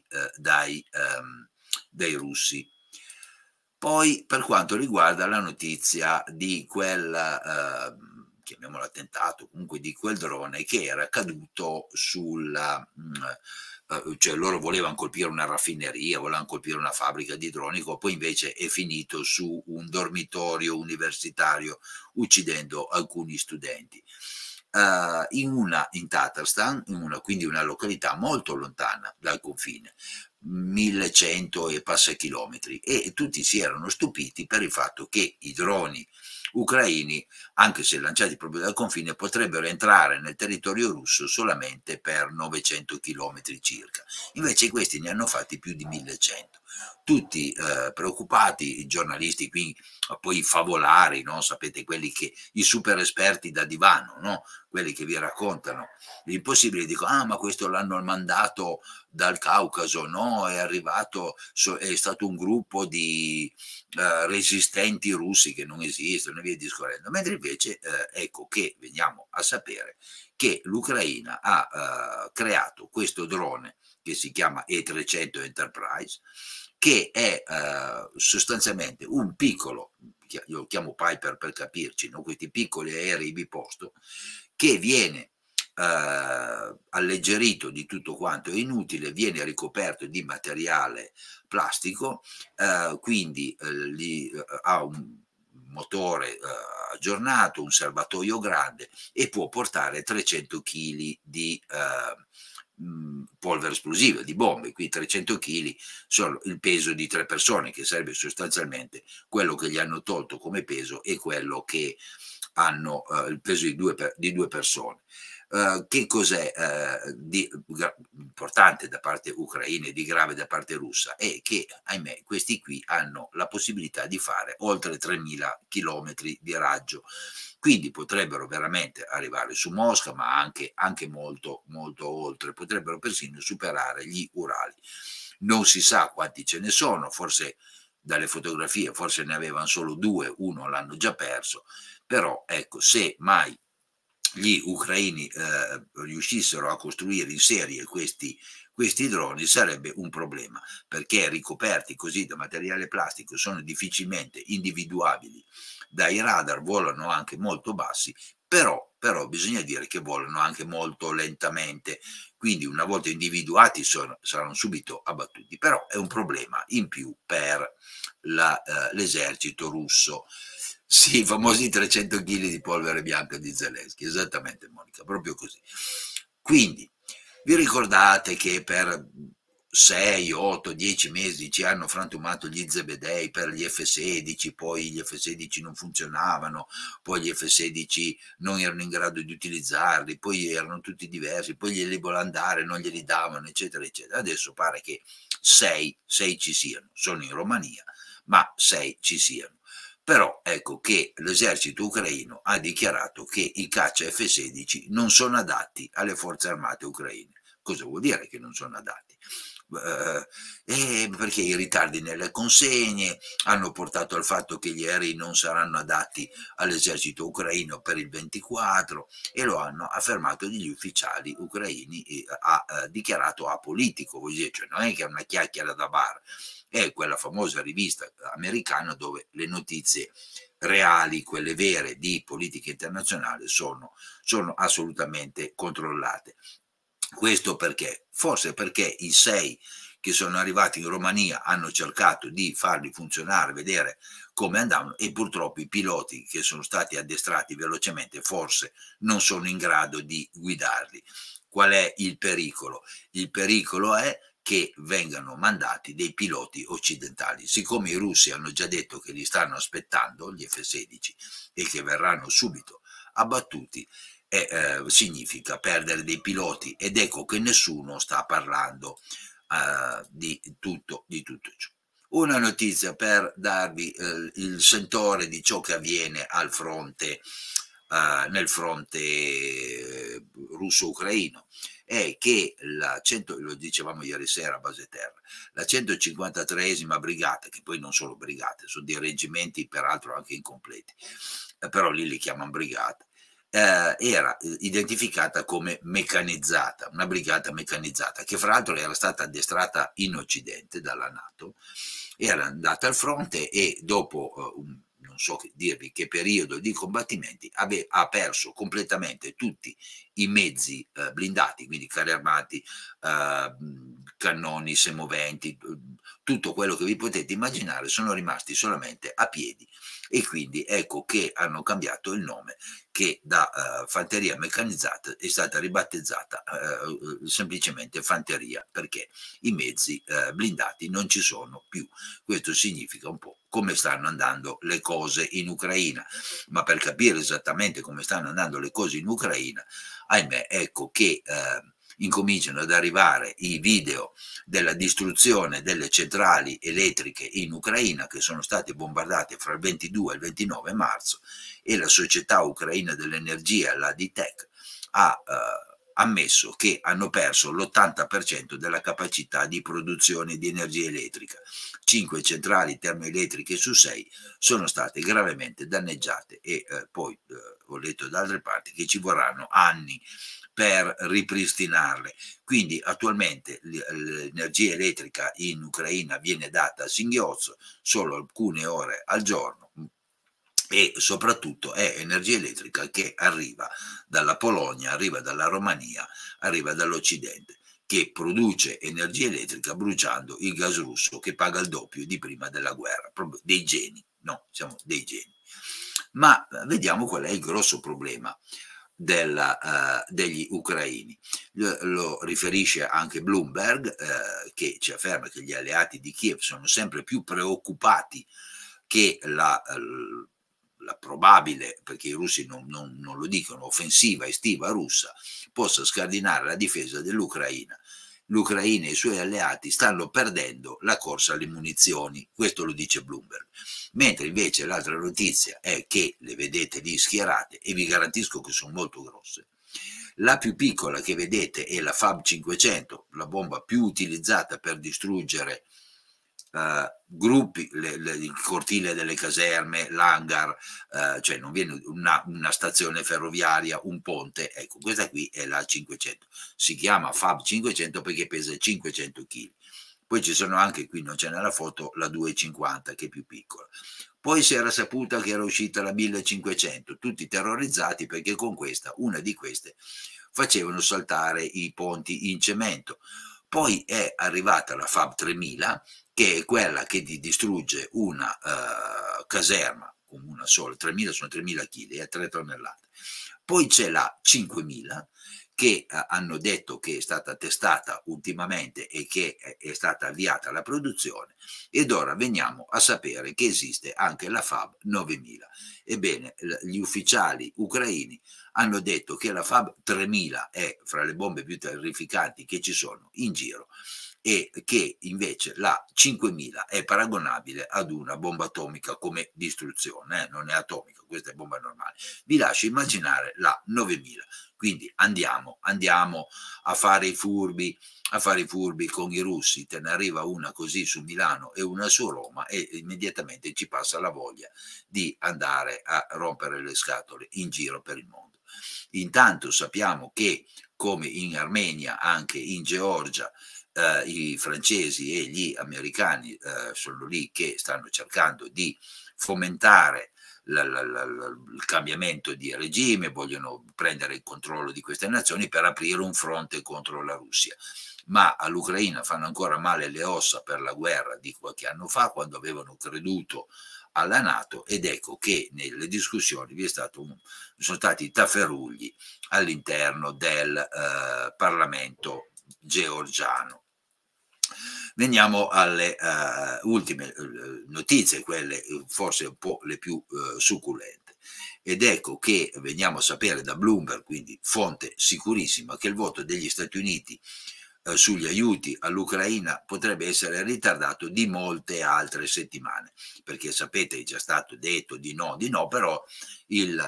Speaker 1: dai russi. Poi per quanto riguarda la notizia di quel, chiamiamolo attentato, comunque di quel drone che era caduto sulla, cioè loro volevano colpire una raffineria, volevano colpire una fabbrica di idronico, poi invece è finito su un dormitorio universitario uccidendo alcuni studenti. In Tatarstan, quindi una località molto lontana dal confine, 1100 e passa chilometri, e tutti si erano stupiti per il fatto che i droni ucraini, anche se lanciati proprio dal confine, potrebbero entrare nel territorio russo solamente per 900 chilometri circa. Invece questi ne hanno fatti più di 1100. Tutti preoccupati, i giornalisti qui, poi i favolari, no? Sapete, quelli che, i super esperti da divano, no? Quelli che vi raccontano l'impossibile, dicono, ah ma questo l'hanno mandato dal Caucaso, no? È arrivato, è stato un gruppo di resistenti russi che non esistono e via discorrendo, mentre invece ecco che veniamo a sapere che l'Ucraina ha creato questo drone che si chiama E300 Enterprise, che è sostanzialmente un piccolo, io lo chiamo Piper per capirci, no? Questi piccoli aerei biposto, che viene alleggerito di tutto quanto è inutile, viene ricoperto di materiale plastico, quindi ha un motore aggiornato, un serbatoio grande e può portare 300 kg di polvere esplosiva, di bombe. Qui 300 kg sono il peso di 3 persone, che sarebbe sostanzialmente quello che gli hanno tolto come peso e quello che hanno il peso di 2 persone. Che cos'è di importante da parte ucraina e di grave da parte russa? È che, ahimè, questi qui hanno la possibilità di fare oltre 3000 chilometri di raggio, quindi potrebbero veramente arrivare su Mosca, ma anche molto, molto oltre, potrebbero persino superare gli Urali. Non si sa quanti ce ne sono, forse dalle fotografie forse ne avevano solo 2, uno l'hanno già perso, però ecco, se mai gli ucraini riuscissero a costruire in serie questi droni sarebbe un problema, perché ricoperti così da materiale plastico sono difficilmente individuabili dai radar, volano anche molto bassi, però bisogna dire che volano anche molto lentamente, quindi una volta individuati saranno subito abbattuti, però è un problema in più per l'esercito russo. Sì, i famosi 300 kg di polvere bianca di Zelensky, esattamente Monica, proprio così. Quindi, vi ricordate che per 6, 8, 10 mesi ci hanno frantumato gli Zebedei per gli F-16, poi gli F-16 non funzionavano, poi gli F-16 non erano in grado di utilizzarli, poi erano tutti diversi, poi glieli volevano andare, non glieli davano, eccetera, eccetera. Adesso pare che 6 ci siano, sono in Romania, ma 6 ci siano. Però ecco che l'esercito ucraino ha dichiarato che i caccia F-16 non sono adatti alle forze armate ucraine. Cosa vuol dire che non sono adatti? Perché i ritardi nelle consegne hanno portato al fatto che gli aerei non saranno adatti all'esercito ucraino per il 24 e lo hanno affermato degli ufficiali ucraini e ha dichiarato apolitico, cioè non è che è una chiacchiera da bar, è quella famosa rivista americana dove le notizie reali, quelle vere di politica internazionale sono assolutamente controllate. Questo perché? Forse perché i 6 che sono arrivati in Romania hanno cercato di farli funzionare, vedere come andavano e purtroppo i piloti che sono stati addestrati velocemente forse non sono in grado di guidarli. Qual è il pericolo? Il pericolo è che vengano mandati dei piloti occidentali. Siccome i russi hanno già detto che li stanno aspettando, gli F-16, e che verranno subito abbattuti, significa perdere dei piloti ed ecco che nessuno sta parlando di tutto ciò. Una notizia per darvi il sentore di ciò che avviene al fronte, nel fronte russo-ucraino è che lo dicevamo ieri sera a base terra, la 153esima brigata, che poi non sono brigate, sono dei reggimenti peraltro anche incompleti, però lì li chiamano brigate, era identificata come meccanizzata, una brigata meccanizzata, che fra l'altro era stata addestrata in Occidente dalla NATO, era andata al fronte e dopo non so dirvi che periodo di combattimenti ha perso completamente tutti i mezzi blindati, quindi carri armati, cannoni semoventi, tutto quello che vi potete immaginare, sono rimasti solamente a piedi e quindi ecco che hanno cambiato il nome, che da fanteria meccanizzata è stata ribattezzata semplicemente fanteria, perché i mezzi blindati non ci sono più. Questo significa un po' come stanno andando le cose in Ucraina, ma per capire esattamente come stanno andando le cose in Ucraina, ahimè, ecco che incominciano ad arrivare i video della distruzione delle centrali elettriche in Ucraina che sono state bombardate fra il 22 e il 29 marzo e la società ucraina dell'energia, la DTEC, ha ammesso che hanno perso l'80% della capacità di produzione di energia elettrica. 5 centrali termoelettriche su 6 sono state gravemente danneggiate e poi ho letto da altre parti che ci vorranno anni per ripristinarle. Quindi attualmente l'energia elettrica in Ucraina viene data a singhiozzo solo alcune ore al giorno e soprattutto è energia elettrica che arriva dalla Polonia, arriva dalla Romania, arriva dall'Occidente, che produce energia elettrica bruciando il gas russo che paga il doppio di prima della guerra. Proprio dei geni, no, siamo dei geni. Ma vediamo qual è il grosso problema degli ucraini. Lo riferisce anche Bloomberg, che ci afferma che gli alleati di Kiev sono sempre più preoccupati che la probabile, perché i russi non lo dicono, offensiva estiva russa possa scardinare la difesa dell'Ucraina. L'Ucraina e i suoi alleati stanno perdendo la corsa alle munizioni, questo lo dice Bloomberg. Mentre invece l'altra notizia è che le vedete lì schierate e vi garantisco che sono molto grosse. La più piccola che vedete è la Fab 500, la bomba più utilizzata per distruggere gruppi, il cortile delle caserme, l'hangar, cioè non viene una stazione ferroviaria, un ponte, ecco questa qui è la 500. Si chiama Fab 500 perché pesa 500 kg. Poi ci sono anche, qui non c'è nella foto, la 250 che è più piccola. Poi si era saputa che era uscita la 1500, tutti terrorizzati perché con questa, una di queste, facevano saltare i ponti in cemento. Poi è arrivata la Fab 3000, che è quella che ti distrugge una caserma con una sola, 3000 sono 3000 kg, è 3 tonnellate. Poi c'è la 5000, che hanno detto che è stata testata ultimamente e che è stata avviata la produzione, ed ora veniamo a sapere che esiste anche la Fab 9000. Ebbene, gli ufficiali ucraini hanno detto che la Fab 3000 è fra le bombe più terrificanti che ci sono in giro, e che invece la 5000 è paragonabile ad una bomba atomica come distruzione, non è atomica, questa è bomba normale. Vi lascio immaginare la 9000. Quindi andiamo a fare i furbi con i russi, te ne arriva una così su Milano e una su Roma e immediatamente ci passa la voglia di andare a rompere le scatole in giro per il mondo. Intanto sappiamo che, come in Armenia, anche in Georgia, i francesi e gli americani sono lì che stanno cercando di fomentare il cambiamento di regime, vogliono prendere il controllo di queste nazioni per aprire un fronte contro la Russia. Ma all'Ucraina fanno ancora male le ossa per la guerra di qualche anno fa, quando avevano creduto alla NATO, ed ecco che nelle discussioni vi è sono stati tafferugli all'interno del Parlamento georgiano. Veniamo alle ultime notizie, quelle forse un po' le più succulente. Ed ecco che veniamo a sapere da Bloomberg, quindi fonte sicurissima, che il voto degli Stati Uniti sugli aiuti all'Ucraina potrebbe essere ritardato di molte altre settimane, perché sapete è già stato detto di no, però il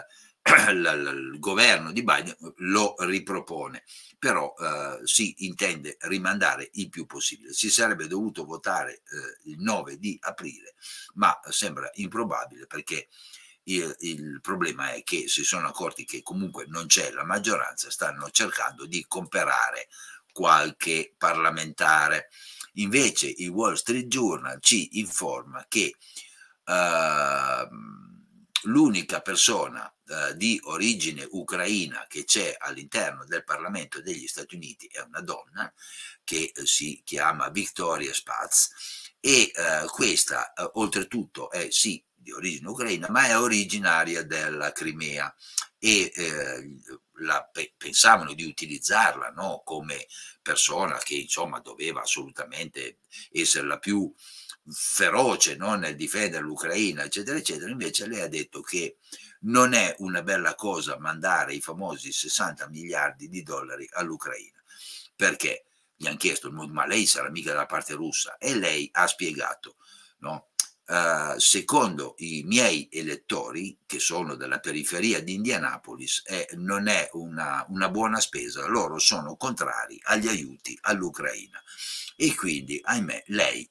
Speaker 1: governo di Biden lo ripropone, però si intende rimandare il più possibile. Si sarebbe dovuto votare il 9 di aprile, ma sembra improbabile perché il problema è che si sono accorti che comunque non c'è la maggioranza, stanno cercando di comperare qualche parlamentare. Invece il Wall Street Journal ci informa che l'unica persona di origine ucraina che c'è all'interno del Parlamento degli Stati Uniti è una donna che si chiama Victoria Spatz, e questa oltretutto è sì di origine ucraina, ma è originaria della Crimea, e pensavano di utilizzarla, no, come persona che insomma doveva assolutamente essere la più feroce, no, nel difendere l'Ucraina, eccetera, eccetera. Invece lei ha detto che non è una bella cosa mandare i famosi 60 miliardi di dollari all'Ucraina, perché gli hanno chiesto, ma lei sarà mica dalla parte russa? E lei ha spiegato, no? Secondo i miei elettori, che sono della periferia di Indianapolis, non è una buona spesa, loro sono contrari agli aiuti all'Ucraina, e quindi, ahimè, lei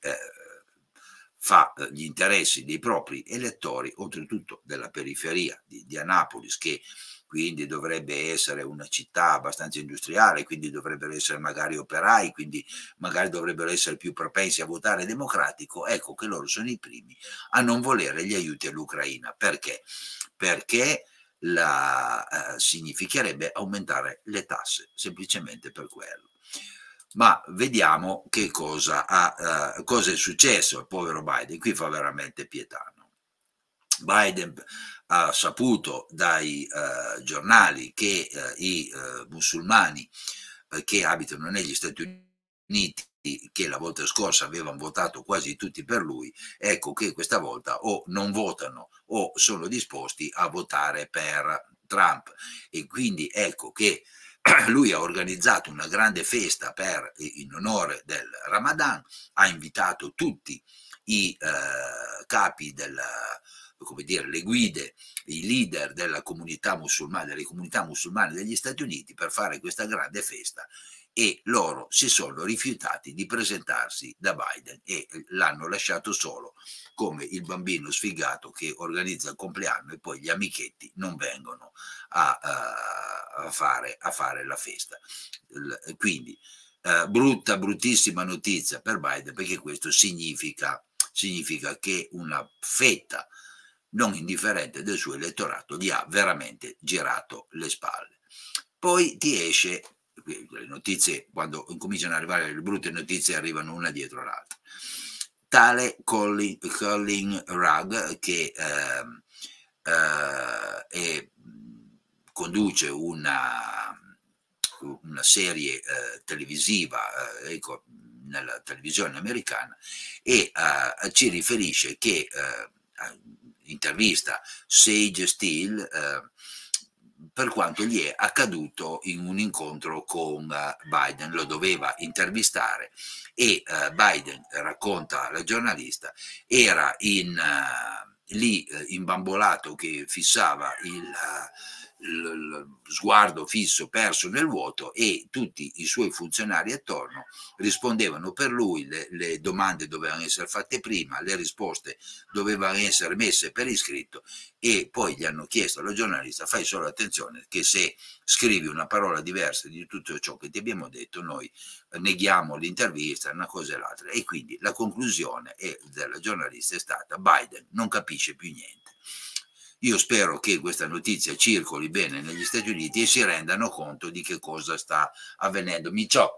Speaker 1: fa gli interessi dei propri elettori, oltretutto della periferia di Indianapolis, che quindi dovrebbe essere una città abbastanza industriale, quindi dovrebbero essere magari operai, quindi magari dovrebbero essere più propensi a votare democratico. Ecco che loro sono i primi a non volere gli aiuti all'Ucraina. Perché? Perché significherebbe aumentare le tasse, semplicemente per quello. Ma vediamo che cosa è successo al povero Biden. Qui fa veramente pietà, no? Biden ha saputo dai giornali che i musulmani che abitano negli Stati Uniti, che la volta scorsa avevano votato quasi tutti per lui, ecco che questa volta o non votano o sono disposti a votare per Trump, e quindi ecco che lui ha organizzato una grande festa in onore del Ramadan, ha invitato tutti i capi come dire, le guide, i leader della comunità musulmana, delle comunità musulmane degli Stati Uniti, per fare questa grande festa e loro si sono rifiutati di presentarsi da Biden e l'hanno lasciato solo come il bambino sfigato che organizza il compleanno e poi gli amichetti non vengono a fare la festa. Quindi bruttissima notizia per Biden, perché questo significa che una fetta non indifferente del suo elettorato gli ha veramente girato le spalle. Poi ti esce, le notizie, quando cominciano ad arrivare le brutte notizie, arrivano una dietro l'altra. Tale Colin Rugg, che conduce una serie televisiva nella televisione americana, e ci riferisce che intervista Sage Steele per quanto gli è accaduto in un incontro con Biden. Lo doveva intervistare e Biden, racconta la giornalista, era lì imbambolato che fissava il sguardo fisso perso nel vuoto, e tutti i suoi funzionari attorno rispondevano per lui, le domande dovevano essere fatte prima, le risposte dovevano essere messe per iscritto, e poi gli hanno chiesto alla giornalista: fai solo attenzione che se scrivi una parola diversa di tutto ciò che ti abbiamo detto noi neghiamo l'intervista, una cosa e l'altra. E quindi la conclusione della giornalista è stata: Biden non capisce più niente. Io spero che questa notizia circoli bene negli Stati Uniti e si rendano conto di che cosa sta avvenendo.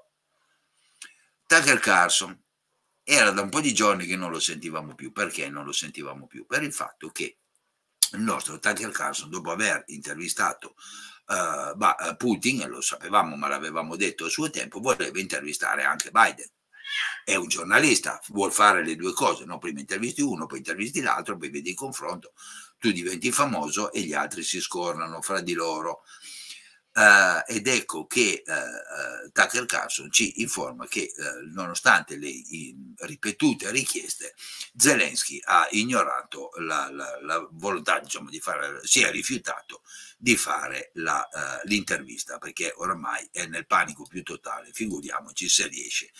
Speaker 1: Tucker Carlson era da un po' di giorni che non lo sentivamo più. Perché non lo sentivamo più? Per il fatto che il nostro Tucker Carlson, dopo aver intervistato Putin, e lo sapevamo ma l'avevamo detto a suo tempo, voleva intervistare anche Biden. È un giornalista, vuol fare le due cose, no? Prima intervisti uno, poi intervisti l'altro, poi vedi il confronto, tu diventi famoso e gli altri si scornano fra di loro. Ed ecco che Tucker Carlson ci informa che nonostante le ripetute richieste, Zelensky ha ignorato la volontà, diciamo, di fare, si è rifiutato di fare l'intervista, perché oramai è nel panico più totale. Figuriamoci se riesce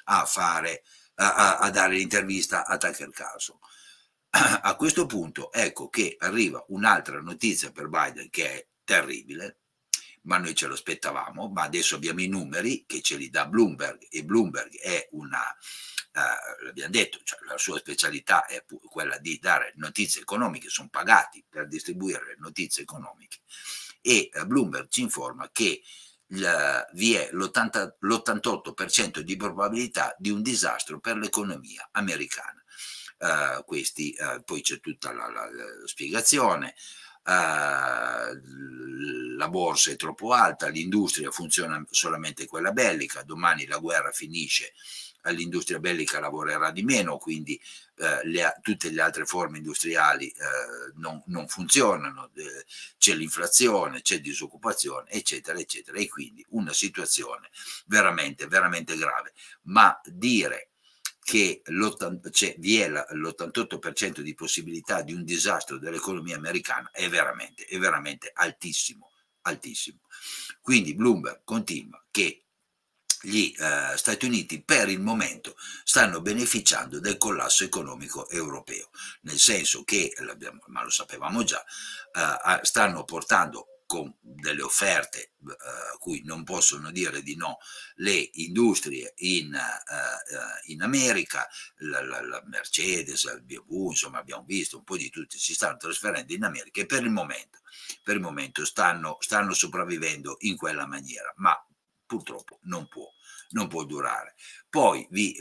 Speaker 1: a dare l'intervista a Tucker Carlson. A questo punto ecco che arriva un'altra notizia per Biden che è terribile, ma noi ce lo aspettavamo, ma adesso abbiamo i numeri che ce li dà Bloomberg, e Bloomberg è l'abbiamo detto, cioè la sua specialità è quella di dare notizie economiche, sono pagati per distribuire le notizie economiche, e Bloomberg ci informa che vi è l'88% di probabilità di un disastro per l'economia americana. Poi c'è tutta la spiegazione. La borsa è troppo alta, l'industria funziona solamente quella bellica, domani la guerra finisce, l'industria bellica lavorerà di meno, quindi tutte le altre forme industriali non funzionano, c'è l'inflazione, c'è disoccupazione, eccetera, eccetera, e quindi una situazione veramente, veramente grave. Ma dire che vi è l'88% di possibilità di un disastro dell'economia americana è veramente altissimo, altissimo. Quindi Bloomberg continua che gli Stati Uniti per il momento stanno beneficiando del collasso economico europeo, nel senso che, ma lo sapevamo già, stanno portando con delle offerte a cui non possono dire di no le industrie in America, la Mercedes, il BMW, insomma abbiamo visto un po' di tutti, si stanno trasferendo in America, e per il momento stanno sopravvivendo in quella maniera, ma purtroppo non può durare. Poi vi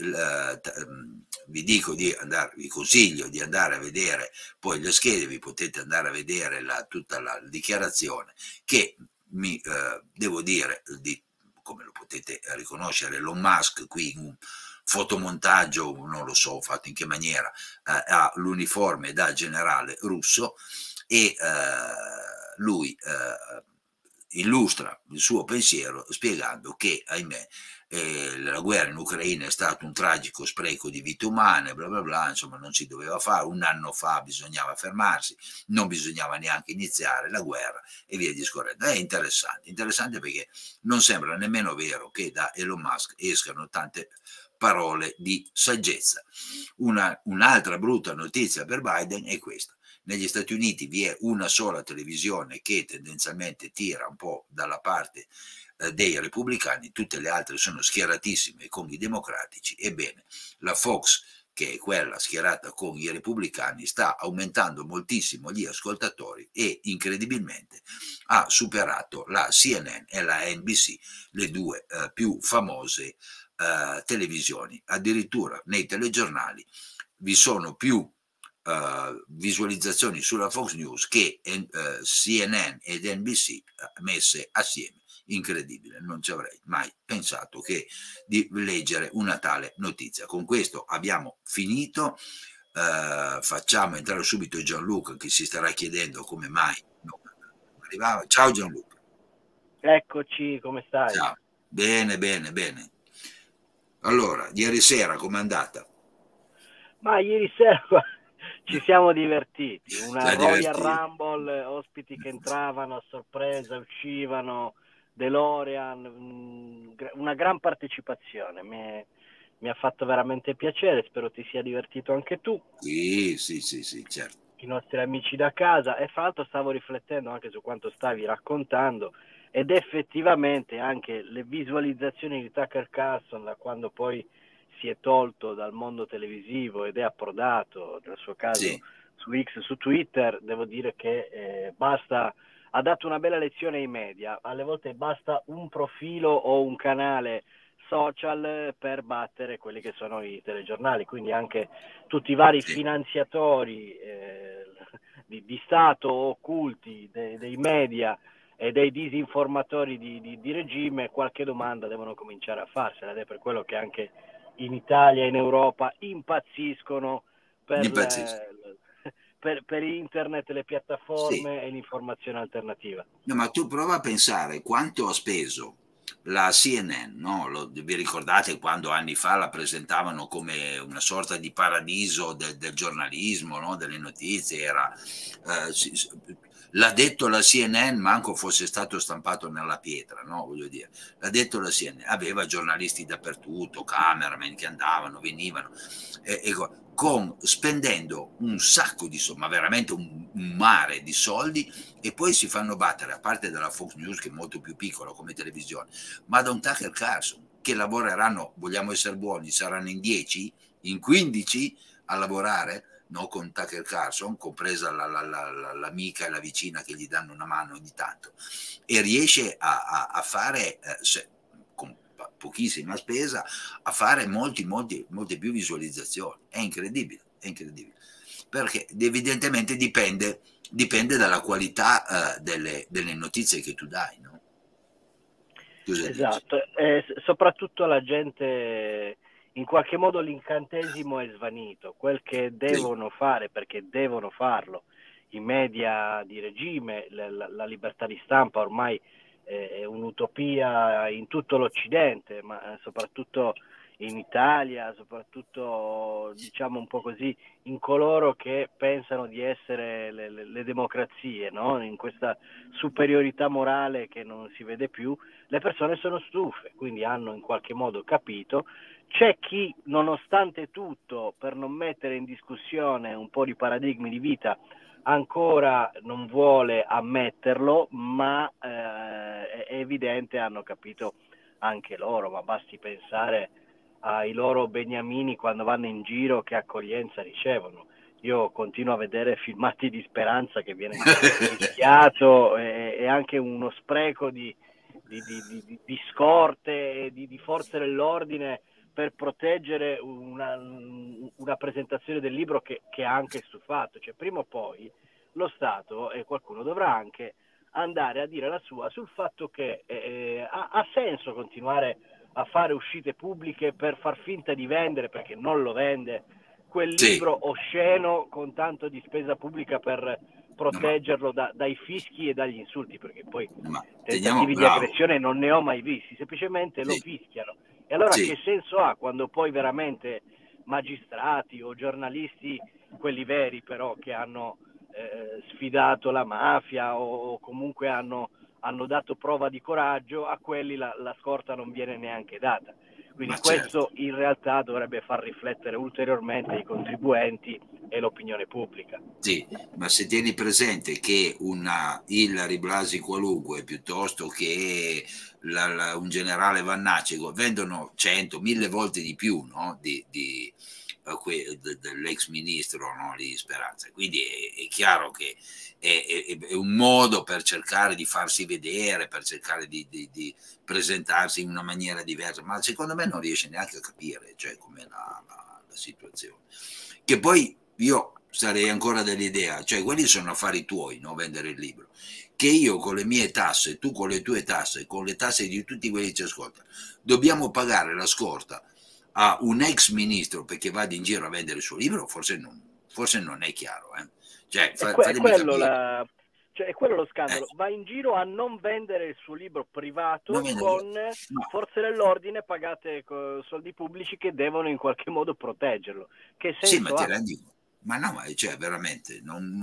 Speaker 1: consiglio di andare a vedere poi le schede, vi potete andare a vedere tutta la dichiarazione, che devo dire, come lo potete riconoscere, Elon Musk qui in un fotomontaggio, non lo so fatto in che maniera, ha l'uniforme da generale russo, e lui illustra il suo pensiero spiegando che, ahimè, la guerra in Ucraina è stato un tragico spreco di vite umane, bla bla bla, insomma non si doveva fare, un anno fa bisognava fermarsi, non bisognava neanche iniziare la guerra e via discorrendo. È interessante, interessante perché non sembra nemmeno vero che da Elon Musk escano tante parole di saggezza. Un'altra brutta notizia per Biden è questa. Negli Stati Uniti vi è una sola televisione che tendenzialmente tira un po' dalla parte dei repubblicani, tutte le altre sono schieratissime con i democratici. Ebbene, la Fox, che è quella schierata con i repubblicani, sta aumentando moltissimo gli ascoltatori e incredibilmente ha superato la CNN e la NBC, le due più famose televisioni. Addirittura nei telegiornali vi sono più visualizzazioni sulla Fox News che CNN ed NBC messe assieme. Incredibile, non ci avrei mai pensato di leggere una tale notizia. Con questo abbiamo finito, facciamo entrare subito Gianluca che si starà chiedendo come mai non arrivava. Ciao Gianluca.
Speaker 2: Eccoci, come stai?
Speaker 1: Ciao. Bene, bene, bene. Allora, ieri sera com'è andata?
Speaker 2: Ma ieri sera ci siamo divertiti, una Royal
Speaker 1: Divertito.
Speaker 2: Rumble, ospiti che entravano a sorpresa, uscivano, DeLorean, una gran partecipazione, mi ha fatto veramente piacere, spero ti sia divertito anche tu.
Speaker 1: Sì, sì, sì, sì, certo.
Speaker 2: I nostri amici da casa, e fra l'altro stavo riflettendo anche su quanto stavi raccontando ed effettivamente anche le visualizzazioni di Tucker Carlson da quando poi si è tolto dal mondo televisivo ed è approdato, nel suo caso
Speaker 1: Sì.
Speaker 2: su X, su Twitter, devo dire che ha dato una bella lezione ai media, alle volte basta un profilo o un canale social per battere quelli che sono i telegiornali, quindi anche tutti i vari
Speaker 1: Sì.
Speaker 2: finanziatori di Stato occulti dei media e dei disinformatori di regime qualche domanda devono cominciare a farsela, ed è per quello che anche in Italia e in Europa impazziscono per,
Speaker 1: Impazzisco.
Speaker 2: per internet, le
Speaker 1: Sì.
Speaker 2: piattaforme e l'informazione alternativa.
Speaker 1: No, ma tu prova a pensare quanto ha speso la CNN, no? Vi ricordate quando anni fa la presentavano come una sorta di paradiso del giornalismo, no? Delle notizie, era, l'ha detto la CNN, manco fosse stato stampato nella pietra, no? Voglio dire, l'ha detto la CNN, aveva giornalisti dappertutto, cameraman che andavano, venivano, spendendo un sacco di soldi, ma veramente un mare di soldi, e poi si fanno battere, a parte dalla Fox News che è molto più piccola come televisione, ma da un Tucker Carlson che lavoreranno, vogliamo essere buoni, saranno in 10, in 15 a lavorare, no, con Tucker Carlson, compresa l'amica e la vicina che gli danno una mano ogni tanto, e riesce a fare, con pochissima spesa, a fare molte più visualizzazioni. È incredibile, perché evidentemente dipende dalla qualità delle notizie che tu dai, no? Cosa dici?
Speaker 2: Esatto, soprattutto la gente, in qualche modo l'incantesimo è svanito, quel che
Speaker 1: Sì,
Speaker 2: devono fare, perché devono farlo, i media di regime, la libertà di stampa ormai è un'utopia in tutto l'Occidente, ma soprattutto in Italia, soprattutto diciamo un po' così, in coloro che pensano di essere le democrazie, no? In questa superiorità morale che non si vede più. Le persone sono stufe, quindi hanno in qualche modo capito. C'è chi, nonostante tutto, per non mettere in discussione un po' di paradigmi di vita, ancora non vuole ammetterlo, ma è evidente, hanno capito anche loro, ma basti pensare ai loro beniamini quando vanno in giro, che accoglienza ricevono. Io continuo a vedere filmati di Speranza che viene rischiato, e anche uno spreco di scorte, di forze dell'ordine per proteggere una presentazione del libro che ha anche stufato. Cioè, prima o poi lo Stato e qualcuno dovrà anche andare a dire la sua sul fatto che ha senso continuare a fare uscite pubbliche per far finta di vendere, perché non lo vende, quel
Speaker 1: sì,
Speaker 2: libro osceno con tanto di spesa pubblica per proteggerlo dai fischi e dagli insulti, perché poi
Speaker 1: teniamo,
Speaker 2: tentativi di aggressione non ne ho mai visti, semplicemente lo
Speaker 1: sì,
Speaker 2: fischiano. E allora
Speaker 1: sì.
Speaker 2: che senso ha quando poi veramente magistrati o giornalisti, quelli veri però, che hanno sfidato la mafia o comunque hanno dato prova di coraggio, a quelli la scorta non viene neanche data. Quindi
Speaker 1: Ma certo.
Speaker 2: questo in realtà dovrebbe far riflettere ulteriormente i contribuenti e l'opinione pubblica.
Speaker 1: Sì, ma se tieni presente che una Hillary Blasi qualunque piuttosto che un generale Vannacci vendono 100, 1000 volte di più, no? Dell'ex ministro, no? Di Speranza. Quindi è chiaro che è un modo per cercare di farsi vedere, per cercare di presentarsi in una maniera diversa, ma secondo me non riesce neanche a capire, cioè, com'è la situazione. Che poi io sarei ancora dell'idea, cioè quelli sono affari tuoi, no? Vendere il libro, che io con le mie tasse, tu con le tue tasse, con le tasse di tutti quelli che ci ascoltano, dobbiamo pagare la scorta a un ex ministro perché vada in giro a vendere il suo libro, forse non è chiaro, cioè,
Speaker 2: È
Speaker 1: fatemi
Speaker 2: quello
Speaker 1: capire.
Speaker 2: cioè, è quello lo
Speaker 1: Eh,
Speaker 2: scandalo. Va in giro a non vendere il suo libro
Speaker 1: non
Speaker 2: privato
Speaker 1: vendere,
Speaker 2: con
Speaker 1: no.
Speaker 2: forze dell'ordine pagate con soldi pubblici che devono in qualche modo proteggerlo. Che
Speaker 1: Sì, ma
Speaker 2: senso
Speaker 1: ti
Speaker 2: ha?
Speaker 1: rendi conto? Ma no, cioè, veramente,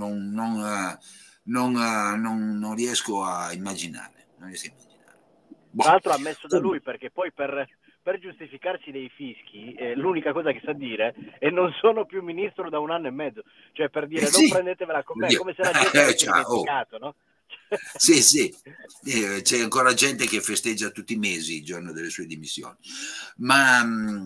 Speaker 1: non riesco a immaginare, non riesco a immaginare.
Speaker 2: Tra
Speaker 1: Boh.
Speaker 2: l'altro ammesso da lui, perché poi per giustificarsi dei fischi, l'unica cosa che sa dire è non sono più ministro da 1 anno e mezzo, cioè per dire non
Speaker 1: Sì,
Speaker 2: prendetevela con me,
Speaker 1: oddio.
Speaker 2: come se la gente avesse
Speaker 1: Cioè, oh.
Speaker 2: dimenticato, no?
Speaker 1: Sì, sì, c'è ancora gente che festeggia tutti i mesi il giorno delle sue dimissioni. Ma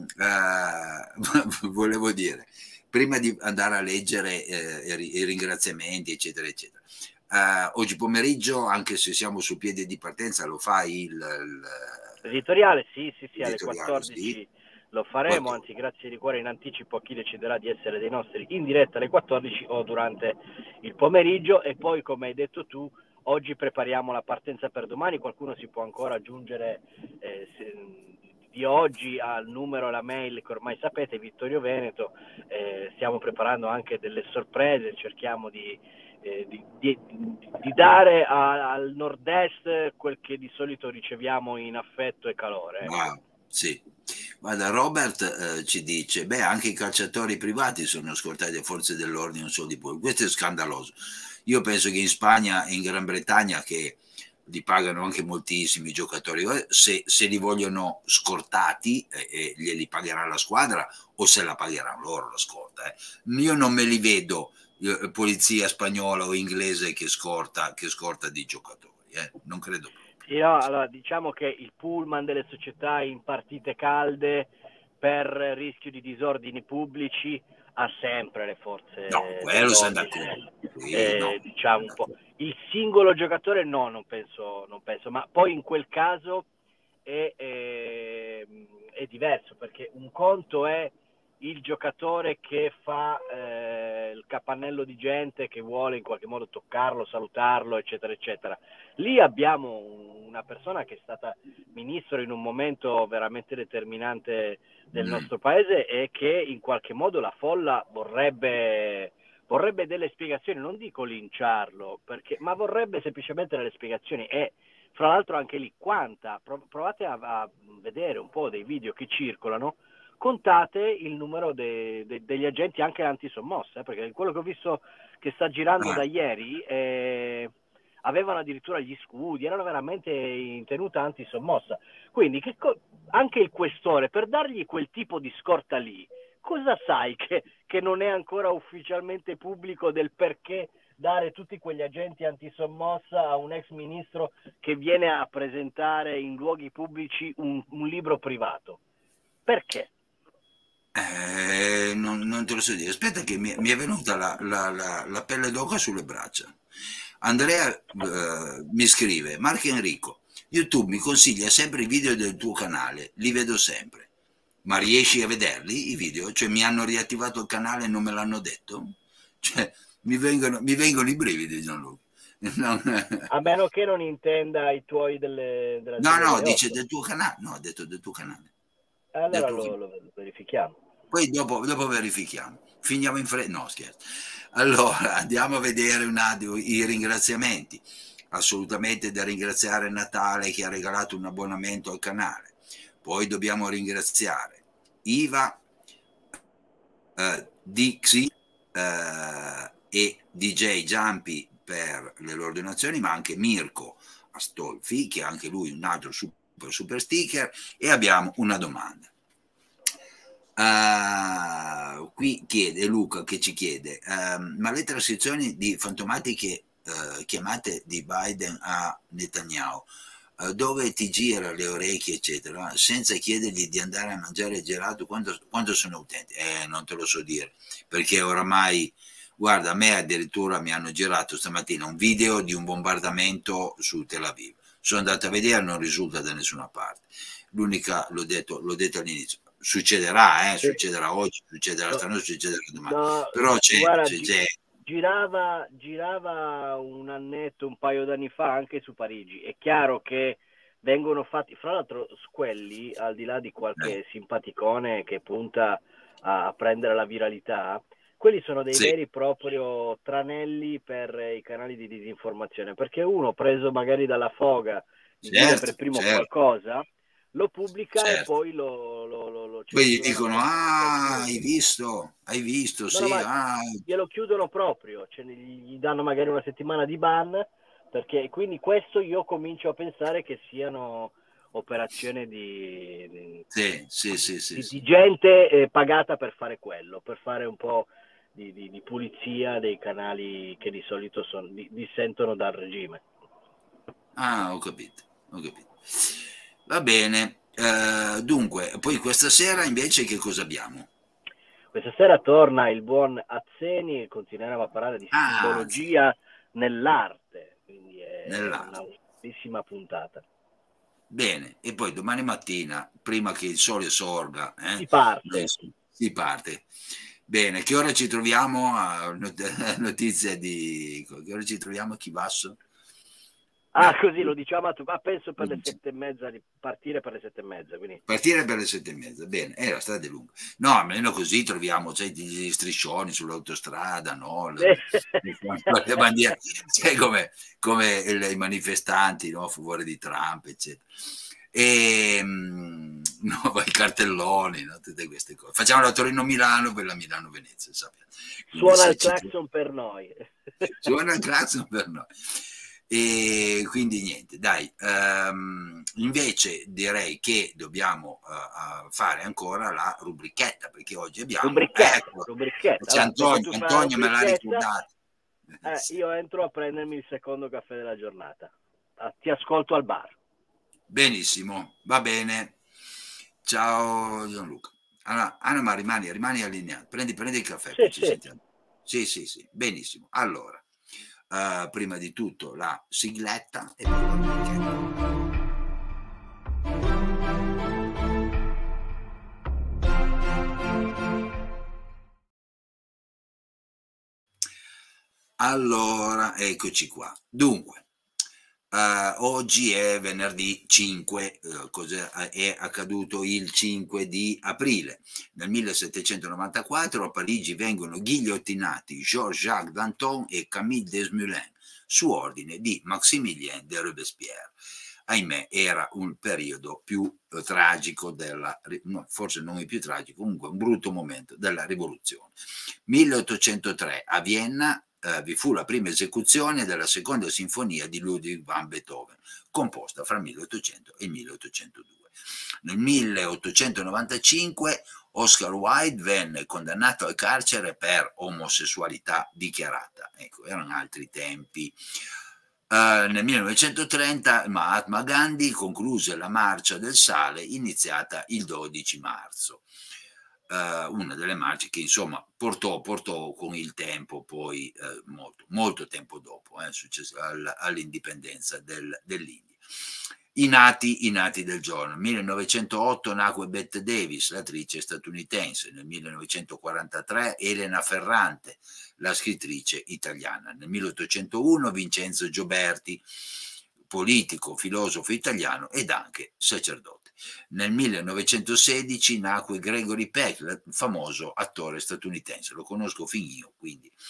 Speaker 1: volevo dire, prima di andare a leggere i ringraziamenti, eccetera, eccetera, oggi pomeriggio, anche se siamo sul piede di partenza, lo fai
Speaker 2: L'editoriale, sì, alle
Speaker 1: l'editoriale, sì?
Speaker 2: 14 lo faremo,
Speaker 1: 14.
Speaker 2: anzi grazie di cuore in anticipo a chi deciderà di essere dei nostri in diretta alle 14 o durante il pomeriggio, e poi come hai detto tu, oggi prepariamo la partenza per domani, qualcuno si può ancora aggiungere di oggi al numero e alla mail che ormai sapete, Vittorio Veneto, stiamo preparando anche delle sorprese, cerchiamo di dare al nord-est quel che di solito riceviamo in affetto e calore. Ecco.
Speaker 1: Ah, sì. Guarda, Robert ci dice, beh, anche i calciatori privati sono scortati da forze dell'ordine, non solo di poi. Questo è scandaloso. Io penso che in Spagna e in Gran Bretagna, che li pagano anche moltissimi giocatori, se li vogliono scortati, glieli pagherà la squadra o se la pagheranno loro la scorta. Io non me li vedo, polizia spagnola o inglese che scorta di giocatori, non credo proprio.
Speaker 2: Sì, no, allora, diciamo che il pullman delle società in partite calde per rischio di disordini pubblici ha sempre le
Speaker 1: No,
Speaker 2: forze
Speaker 1: quello siamo d'accordo.
Speaker 2: dell'ordine,
Speaker 1: Sì, no.
Speaker 2: diciamo un po'. Il singolo giocatore no, non penso, ma poi in quel caso è diverso, perché un conto è il giocatore che fa il capannello di gente che vuole in qualche modo toccarlo, salutarlo, eccetera, eccetera. Lì abbiamo una persona che è stata ministro in un momento veramente determinante del nostro paese e che in qualche modo la folla vorrebbe delle spiegazioni, non dico linciarlo, ma vorrebbe semplicemente delle spiegazioni. E fra l'altro anche lì, provate a vedere un po' dei video che circolano, contate il numero degli agenti anche antisommossa, perché quello che ho visto che sta girando da ieri avevano addirittura gli scudi, erano veramente in tenuta antisommossa. Quindi anche il questore, per dargli quel tipo di scorta lì, cosa sai che non è ancora ufficialmente pubblico del perché dare tutti quegli agenti antisommossa a un ex ministro che viene a presentare in luoghi pubblici un libro privato? Perché?
Speaker 1: Non te lo so dire. Aspetta che mi è venuta la pelle d'oca sulle braccia. Andrea mi scrive, Marco Enrico, YouTube mi consiglia sempre i video del tuo canale, li vedo sempre. Ma riesci a vederli i video? Cioè mi hanno riattivato il canale e non me l'hanno detto? Cioè mi vengono i brividi, Gianluca. Non-
Speaker 2: A meno che non intenda i tuoi
Speaker 1: No,
Speaker 2: dell'Azzurro
Speaker 1: no, dice
Speaker 2: Galeotto.
Speaker 1: del tuo canale. No, ha detto del tuo canale. Del
Speaker 2: Allora
Speaker 1: tuo
Speaker 2: lo verifichiamo.
Speaker 1: Poi dopo verifichiamo. Finiamo in fretta. No, scherzo. Allora, andiamo a vedere un attimo i ringraziamenti. Assolutamente da ringraziare Natale che ha regalato un abbonamento al canale. Poi dobbiamo ringraziare Iva, Dixie e DJ Jumpy per le loro donazioni, ma anche Mirko Astolfi, che è anche lui un altro super sticker, e abbiamo una domanda. Qui chiede Luca che ci chiede ma le trascrizioni di fantomatiche chiamate di Biden a Netanyahu dove ti gira le orecchie eccetera senza chiedergli di andare a mangiare gelato quando sono utenti non te lo so dire perché oramai guarda a me addirittura mi hanno girato stamattina un video di un bombardamento su Tel Aviv, sono andato a vedere, non risulta da nessuna parte, l'unica l'ho detto all'inizio, succederà, succederà oggi, succederà stanotte, succederà domani, però
Speaker 2: girava un annetto, un paio d'anni fa anche su Parigi. È chiaro che vengono fatti, fra l'altro quelli, al di là di qualche simpaticone che punta a prendere la viralità, quelli sono dei veri e proprio tranelli per i canali di disinformazione, perché uno preso magari dalla foga di dire per primo qualcosa lo pubblica e poi lo
Speaker 1: poi gli dicono hai visto
Speaker 2: no,
Speaker 1: sì,
Speaker 2: glielo chiudono proprio, cioè, gli danno magari una settimana di ban, perché quindi questo io comincio a pensare che siano operazioni di gente pagata per fare quello, per fare un po' di pulizia dei canali che di solito dissentono dal regime.
Speaker 1: Ho capito. Va bene, dunque, poi questa sera invece che cosa abbiamo?
Speaker 2: Questa sera torna il buon Azzeni e continueremo a parlare di simbologia nell'arte, quindi è una bellissima puntata.
Speaker 1: Bene, e poi domani mattina, prima che il sole sorga, si parte. Bene, che ora ci troviamo a notizie di... Che ora ci troviamo a Chivasso?
Speaker 2: Così lo diciamo penso per le 7:30, di partire per le 7:30. Quindi.
Speaker 1: Partire per le 7:30, bene, la strada è lunga. No, almeno così troviamo degli striscioni sull'autostrada, no? Le bandiere, come i manifestanti, no? A favore di Trump, eccetera. E no, i cartelloni, no? Tutte queste cose. Facciamo la Torino-Milano per la Milano-Venezia, sappiamo.
Speaker 2: Suona il clacson per noi.
Speaker 1: Suona il clacson per noi. E quindi niente, dai, invece direi che dobbiamo fare ancora la rubrichetta, perché oggi abbiamo
Speaker 2: rubrichetta.
Speaker 1: Antonio me l'ha ricordata.
Speaker 2: Io entro a prendermi il secondo caffè della giornata. Ti ascolto al bar.
Speaker 1: Benissimo, va bene. Ciao Gianluca. Allora, Anna, rimani allineato, prendi il caffè, poi ci sentiamo. Sì, benissimo. Allora, prima di tutto la sigletta e poi la rubrichetta. Allora, eccoci qua. Dunque, oggi è venerdì 5, è accaduto il 5 di aprile. Nel 1794 a Parigi vengono ghigliottinati Georges-Jacques Danton e Camille Desmoulins su ordine di Maximilien de Robespierre. Ahimè, era un periodo più tragico forse non il più tragico, comunque un brutto momento della rivoluzione. 1803 a Vienna vi fu la prima esecuzione della seconda sinfonia di Ludwig van Beethoven, composta fra 1800 e 1802. Nel 1895 Oscar Wilde venne condannato al carcere per omosessualità dichiarata. Ecco, erano altri tempi. Nel 1930 Mahatma Gandhi concluse la Marcia del Sale iniziata il 12 marzo. Una delle marce che insomma portò con il tempo poi molto tempo dopo all'indipendenza dell'India. I nati del giorno. Nel 1908 nacque Bette Davis, l'attrice statunitense. Nel 1943 Elena Ferrante, la scrittrice italiana. Nel 1801 Vincenzo Gioberti, politico, filosofo italiano ed anche sacerdote. Nel 1916 nacque Gregory Peck, il famoso attore statunitense, lo conosco fin io, quindi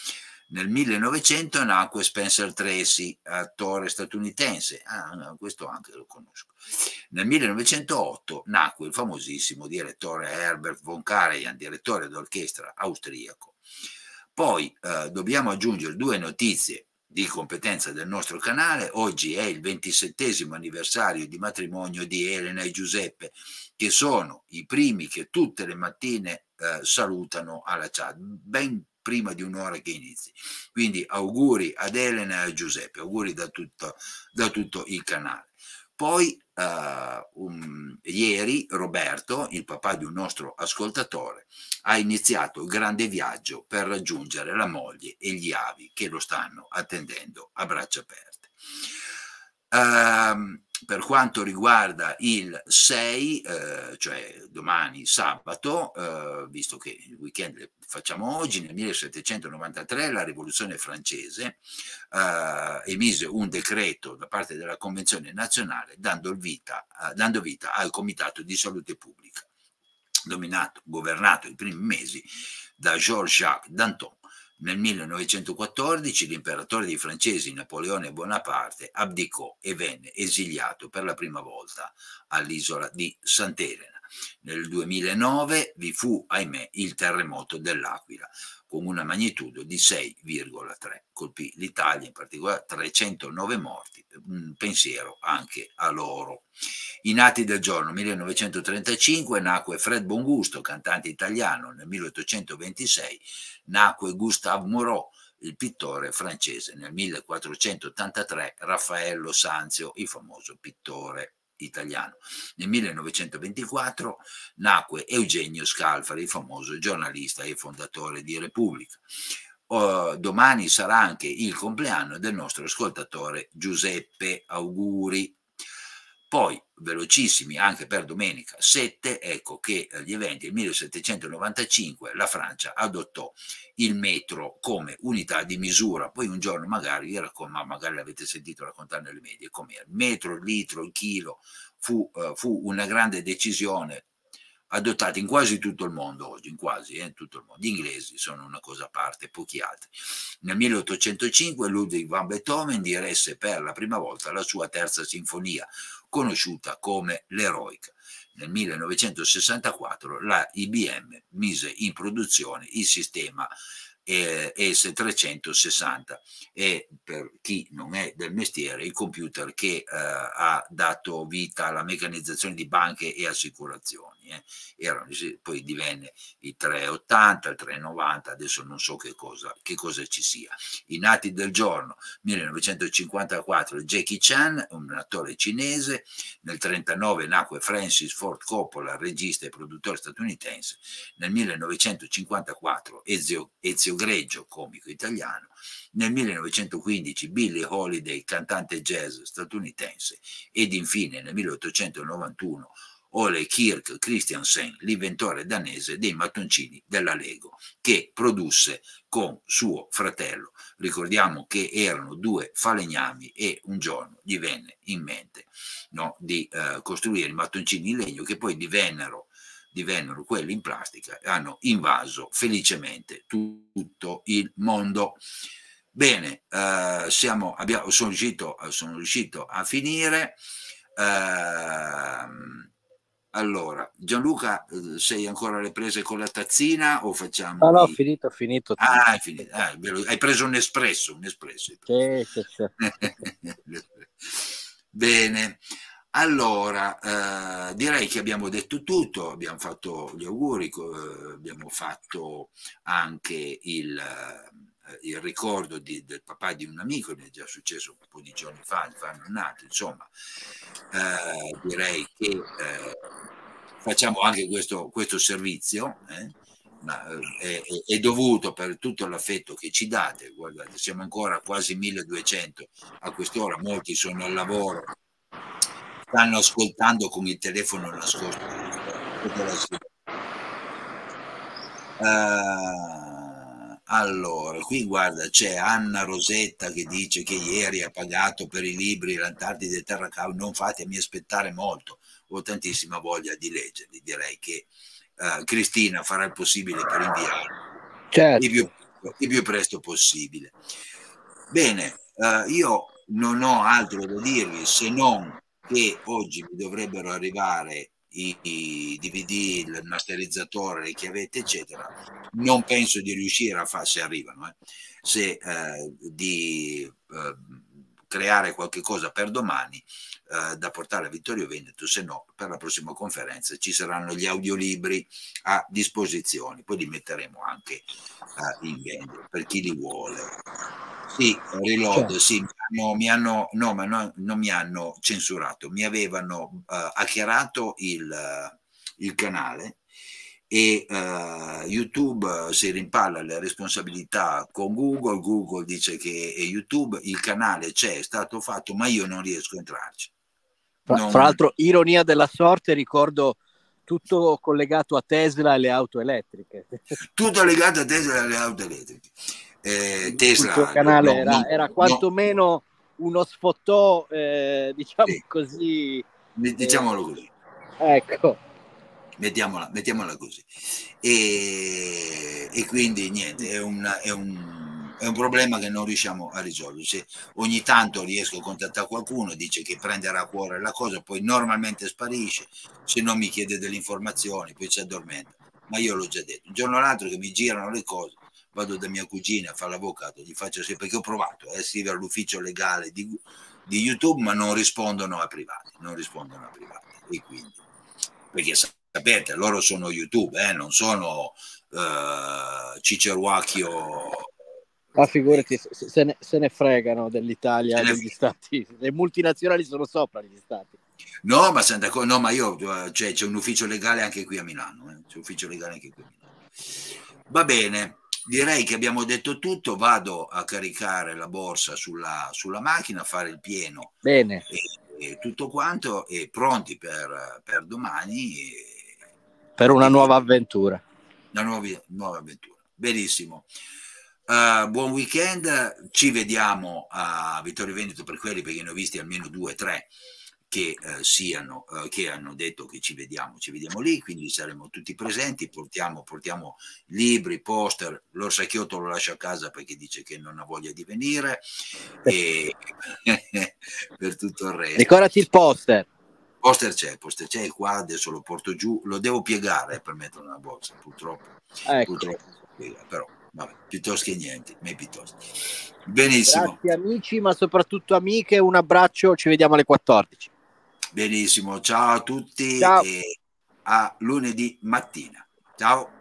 Speaker 1: Nel 1900 nacque Spencer Tracy, attore statunitense. No, questo anche lo conosco. Nel 1908 nacque il famosissimo direttore Herbert von Karajan, direttore d'orchestra austriaco. Poi dobbiamo aggiungere 2 notizie di competenza del nostro canale. Oggi è il 27° anniversario di matrimonio di Elena e Giuseppe, che sono i primi che tutte le mattine salutano alla chat, ben prima di un'ora che inizi. Quindi auguri ad Elena e a Giuseppe, auguri da tutto il canale. Poi ieri Roberto, il papà di un nostro ascoltatore, ha iniziato il grande viaggio per raggiungere la moglie e gli avi che lo stanno attendendo a braccia aperte. Per quanto riguarda il 6, cioè domani sabato, visto che il weekend le facciamo oggi, nel 1793 la rivoluzione francese emise un decreto da parte della Convenzione nazionale dando vita al Comitato di Salute Pubblica, governato i primi mesi da Georges-Jacques Danton. Nel 1914 l'imperatore dei francesi Napoleone Bonaparte abdicò e venne esiliato per la prima volta all'isola di Sant'Elena. Nel 2009 vi fu, ahimè, il terremoto dell'Aquila con una magnitudo di 6,3. Colpì l'Italia, in particolare 309 morti, un pensiero anche a loro. I nati del giorno: 1935 nacque Fred Bongusto, cantante italiano. Nel 1826 nacque Gustave Moreau, il pittore francese. Nel 1483 Raffaello Sanzio, il famoso pittore italiano. Nel 1924 nacque Eugenio Scalfari, il famoso giornalista e fondatore di Repubblica. Domani sarà anche il compleanno del nostro ascoltatore Giuseppe, auguri. Poi, velocissimi anche per domenica 7, ecco che gli eventi. Nel 1795 la Francia adottò il metro come unità di misura. Poi un giorno magari l'avete sentito raccontare nelle medie com'era. Il metro, il litro, il chilo fu una grande decisione adottata in quasi tutto il mondo oggi, in quasi tutto il mondo. Gli inglesi sono una cosa a parte, pochi altri. Nel 1805 Ludwig van Beethoven diresse per la prima volta la sua terza sinfonia, conosciuta come l'Eroica. Nel 1964 la IBM mise in produzione il sistema S360, e per chi non è del mestiere il computer che ha dato vita alla meccanizzazione di banche e assicurazioni. Poi divenne il 380, il 390, adesso non so che cosa ci sia. I nati del giorno: 1954 Jackie Chan, un attore cinese. Nel 1939 nacque Francis Ford Coppola, regista e produttore statunitense. Nel 1954 Ezio Greggio, comico italiano. Nel 1915 Billie Holiday, cantante jazz statunitense. Ed infine nel 1891 Ole Kirk Christiansen, l'inventore danese dei mattoncini della Lego, che produsse con suo fratello. Ricordiamo che erano 2 falegnami e un giorno gli venne in mente di costruire i mattoncini in legno, che poi divennero quelli in plastica e hanno invaso felicemente tutto il mondo. Bene, sono riuscito a finire. Allora, Gianluca, sei ancora alle prese con la tazzina o facciamo?
Speaker 2: No, ho finito.
Speaker 1: Hai finito. Hai preso un espresso.
Speaker 2: Sì.
Speaker 1: Bene. Allora, direi che abbiamo detto tutto, abbiamo fatto gli auguri, abbiamo fatto anche il ricordo del papà di un amico, mi è già successo un po' di giorni fa, fanno nato, insomma. Direi che facciamo anche questo servizio, ma è dovuto per tutto l'affetto che ci date. Guardate, siamo ancora quasi 1200 a quest'ora, molti sono al lavoro, stanno ascoltando con il telefono nascosto. Allora, qui guarda, c'è Anna Rosetta che dice che ieri ha pagato per i libri l'Antartide Terra Cau. Non fatemi aspettare molto, ho tantissima voglia di leggerli. Direi che Cristina farà il possibile per inviarli.
Speaker 2: Certo.
Speaker 1: il più presto possibile. Bene, io non ho altro da dirvi se non che oggi mi dovrebbero arrivare i DVD, il masterizzatore, le chiavette, eccetera. Non penso di riuscire a fare, se arrivano, di creare qualche cosa per domani da portare a Vittorio Veneto, se no per la prossima conferenza ci saranno gli audiolibri a disposizione, poi li metteremo anche in vendita per chi li vuole. Sì, Reload, certo. Sì, non mi hanno censurato, mi avevano hackerato il canale e YouTube si rimpalla le responsabilità con Google. Google dice che è YouTube, il canale c'è, è stato fatto, ma io non riesco a entrarci.
Speaker 2: Fra l'altro, ironia della sorte, ricordo tutto collegato a Tesla e le auto elettriche.
Speaker 1: Tutto legato a Tesla e alle auto elettriche. Tesla,
Speaker 2: il tuo canale era quantomeno uno sfottò, diciamo sì, così.
Speaker 1: Diciamolo così.
Speaker 2: Ecco.
Speaker 1: Mettiamola così. E quindi niente, è un problema che non riusciamo a risolvere. Se ogni tanto riesco a contattare qualcuno, dice che prenderà a cuore la cosa, poi normalmente sparisce, se no mi chiede delle informazioni, poi si addormenta. Ma io l'ho già detto, un giorno o l'altro che mi girano le cose, vado da mia cugina a fare l'avvocato, gli faccio sempre, perché ho provato a scrivere all'ufficio legale di YouTube, ma non rispondono a privati, e quindi, perché sapete, loro sono YouTube, non sono Ciceruacchio.
Speaker 2: Ma figurati, se ne fregano dell'Italia, degli Stati. Le multinazionali sono sopra gli Stati.
Speaker 1: No, ma io, cioè, c'è un ufficio legale anche qui a Milano. C'è un ufficio legale anche qui a Milano. Va bene, direi che abbiamo detto tutto. Vado a caricare la borsa sulla macchina, a fare il pieno.
Speaker 2: Bene.
Speaker 1: E tutto quanto, e pronti per domani.
Speaker 2: Per una nuova avventura.
Speaker 1: Una nuova avventura. Benissimo. Buon weekend, ci vediamo a Vittorio Veneto per quelli, perché ne ho visti almeno 2 o 3 che che hanno detto che ci vediamo lì, quindi saremo tutti presenti, portiamo libri, poster, l'Orsacchiotto lo lascio a casa perché dice che non ha voglia di venire, e per tutto il resto.
Speaker 2: Ricordati il poster.
Speaker 1: Poster c'è qua, adesso lo porto giù, lo devo piegare per metterlo nella borsa, purtroppo. Però vabbè, piuttosto che niente, piuttosto. Benissimo.
Speaker 2: Grazie amici, ma soprattutto amiche, un abbraccio, ci vediamo alle 14.
Speaker 1: Benissimo, ciao a tutti.
Speaker 2: Ciao.
Speaker 1: E a lunedì mattina. Ciao.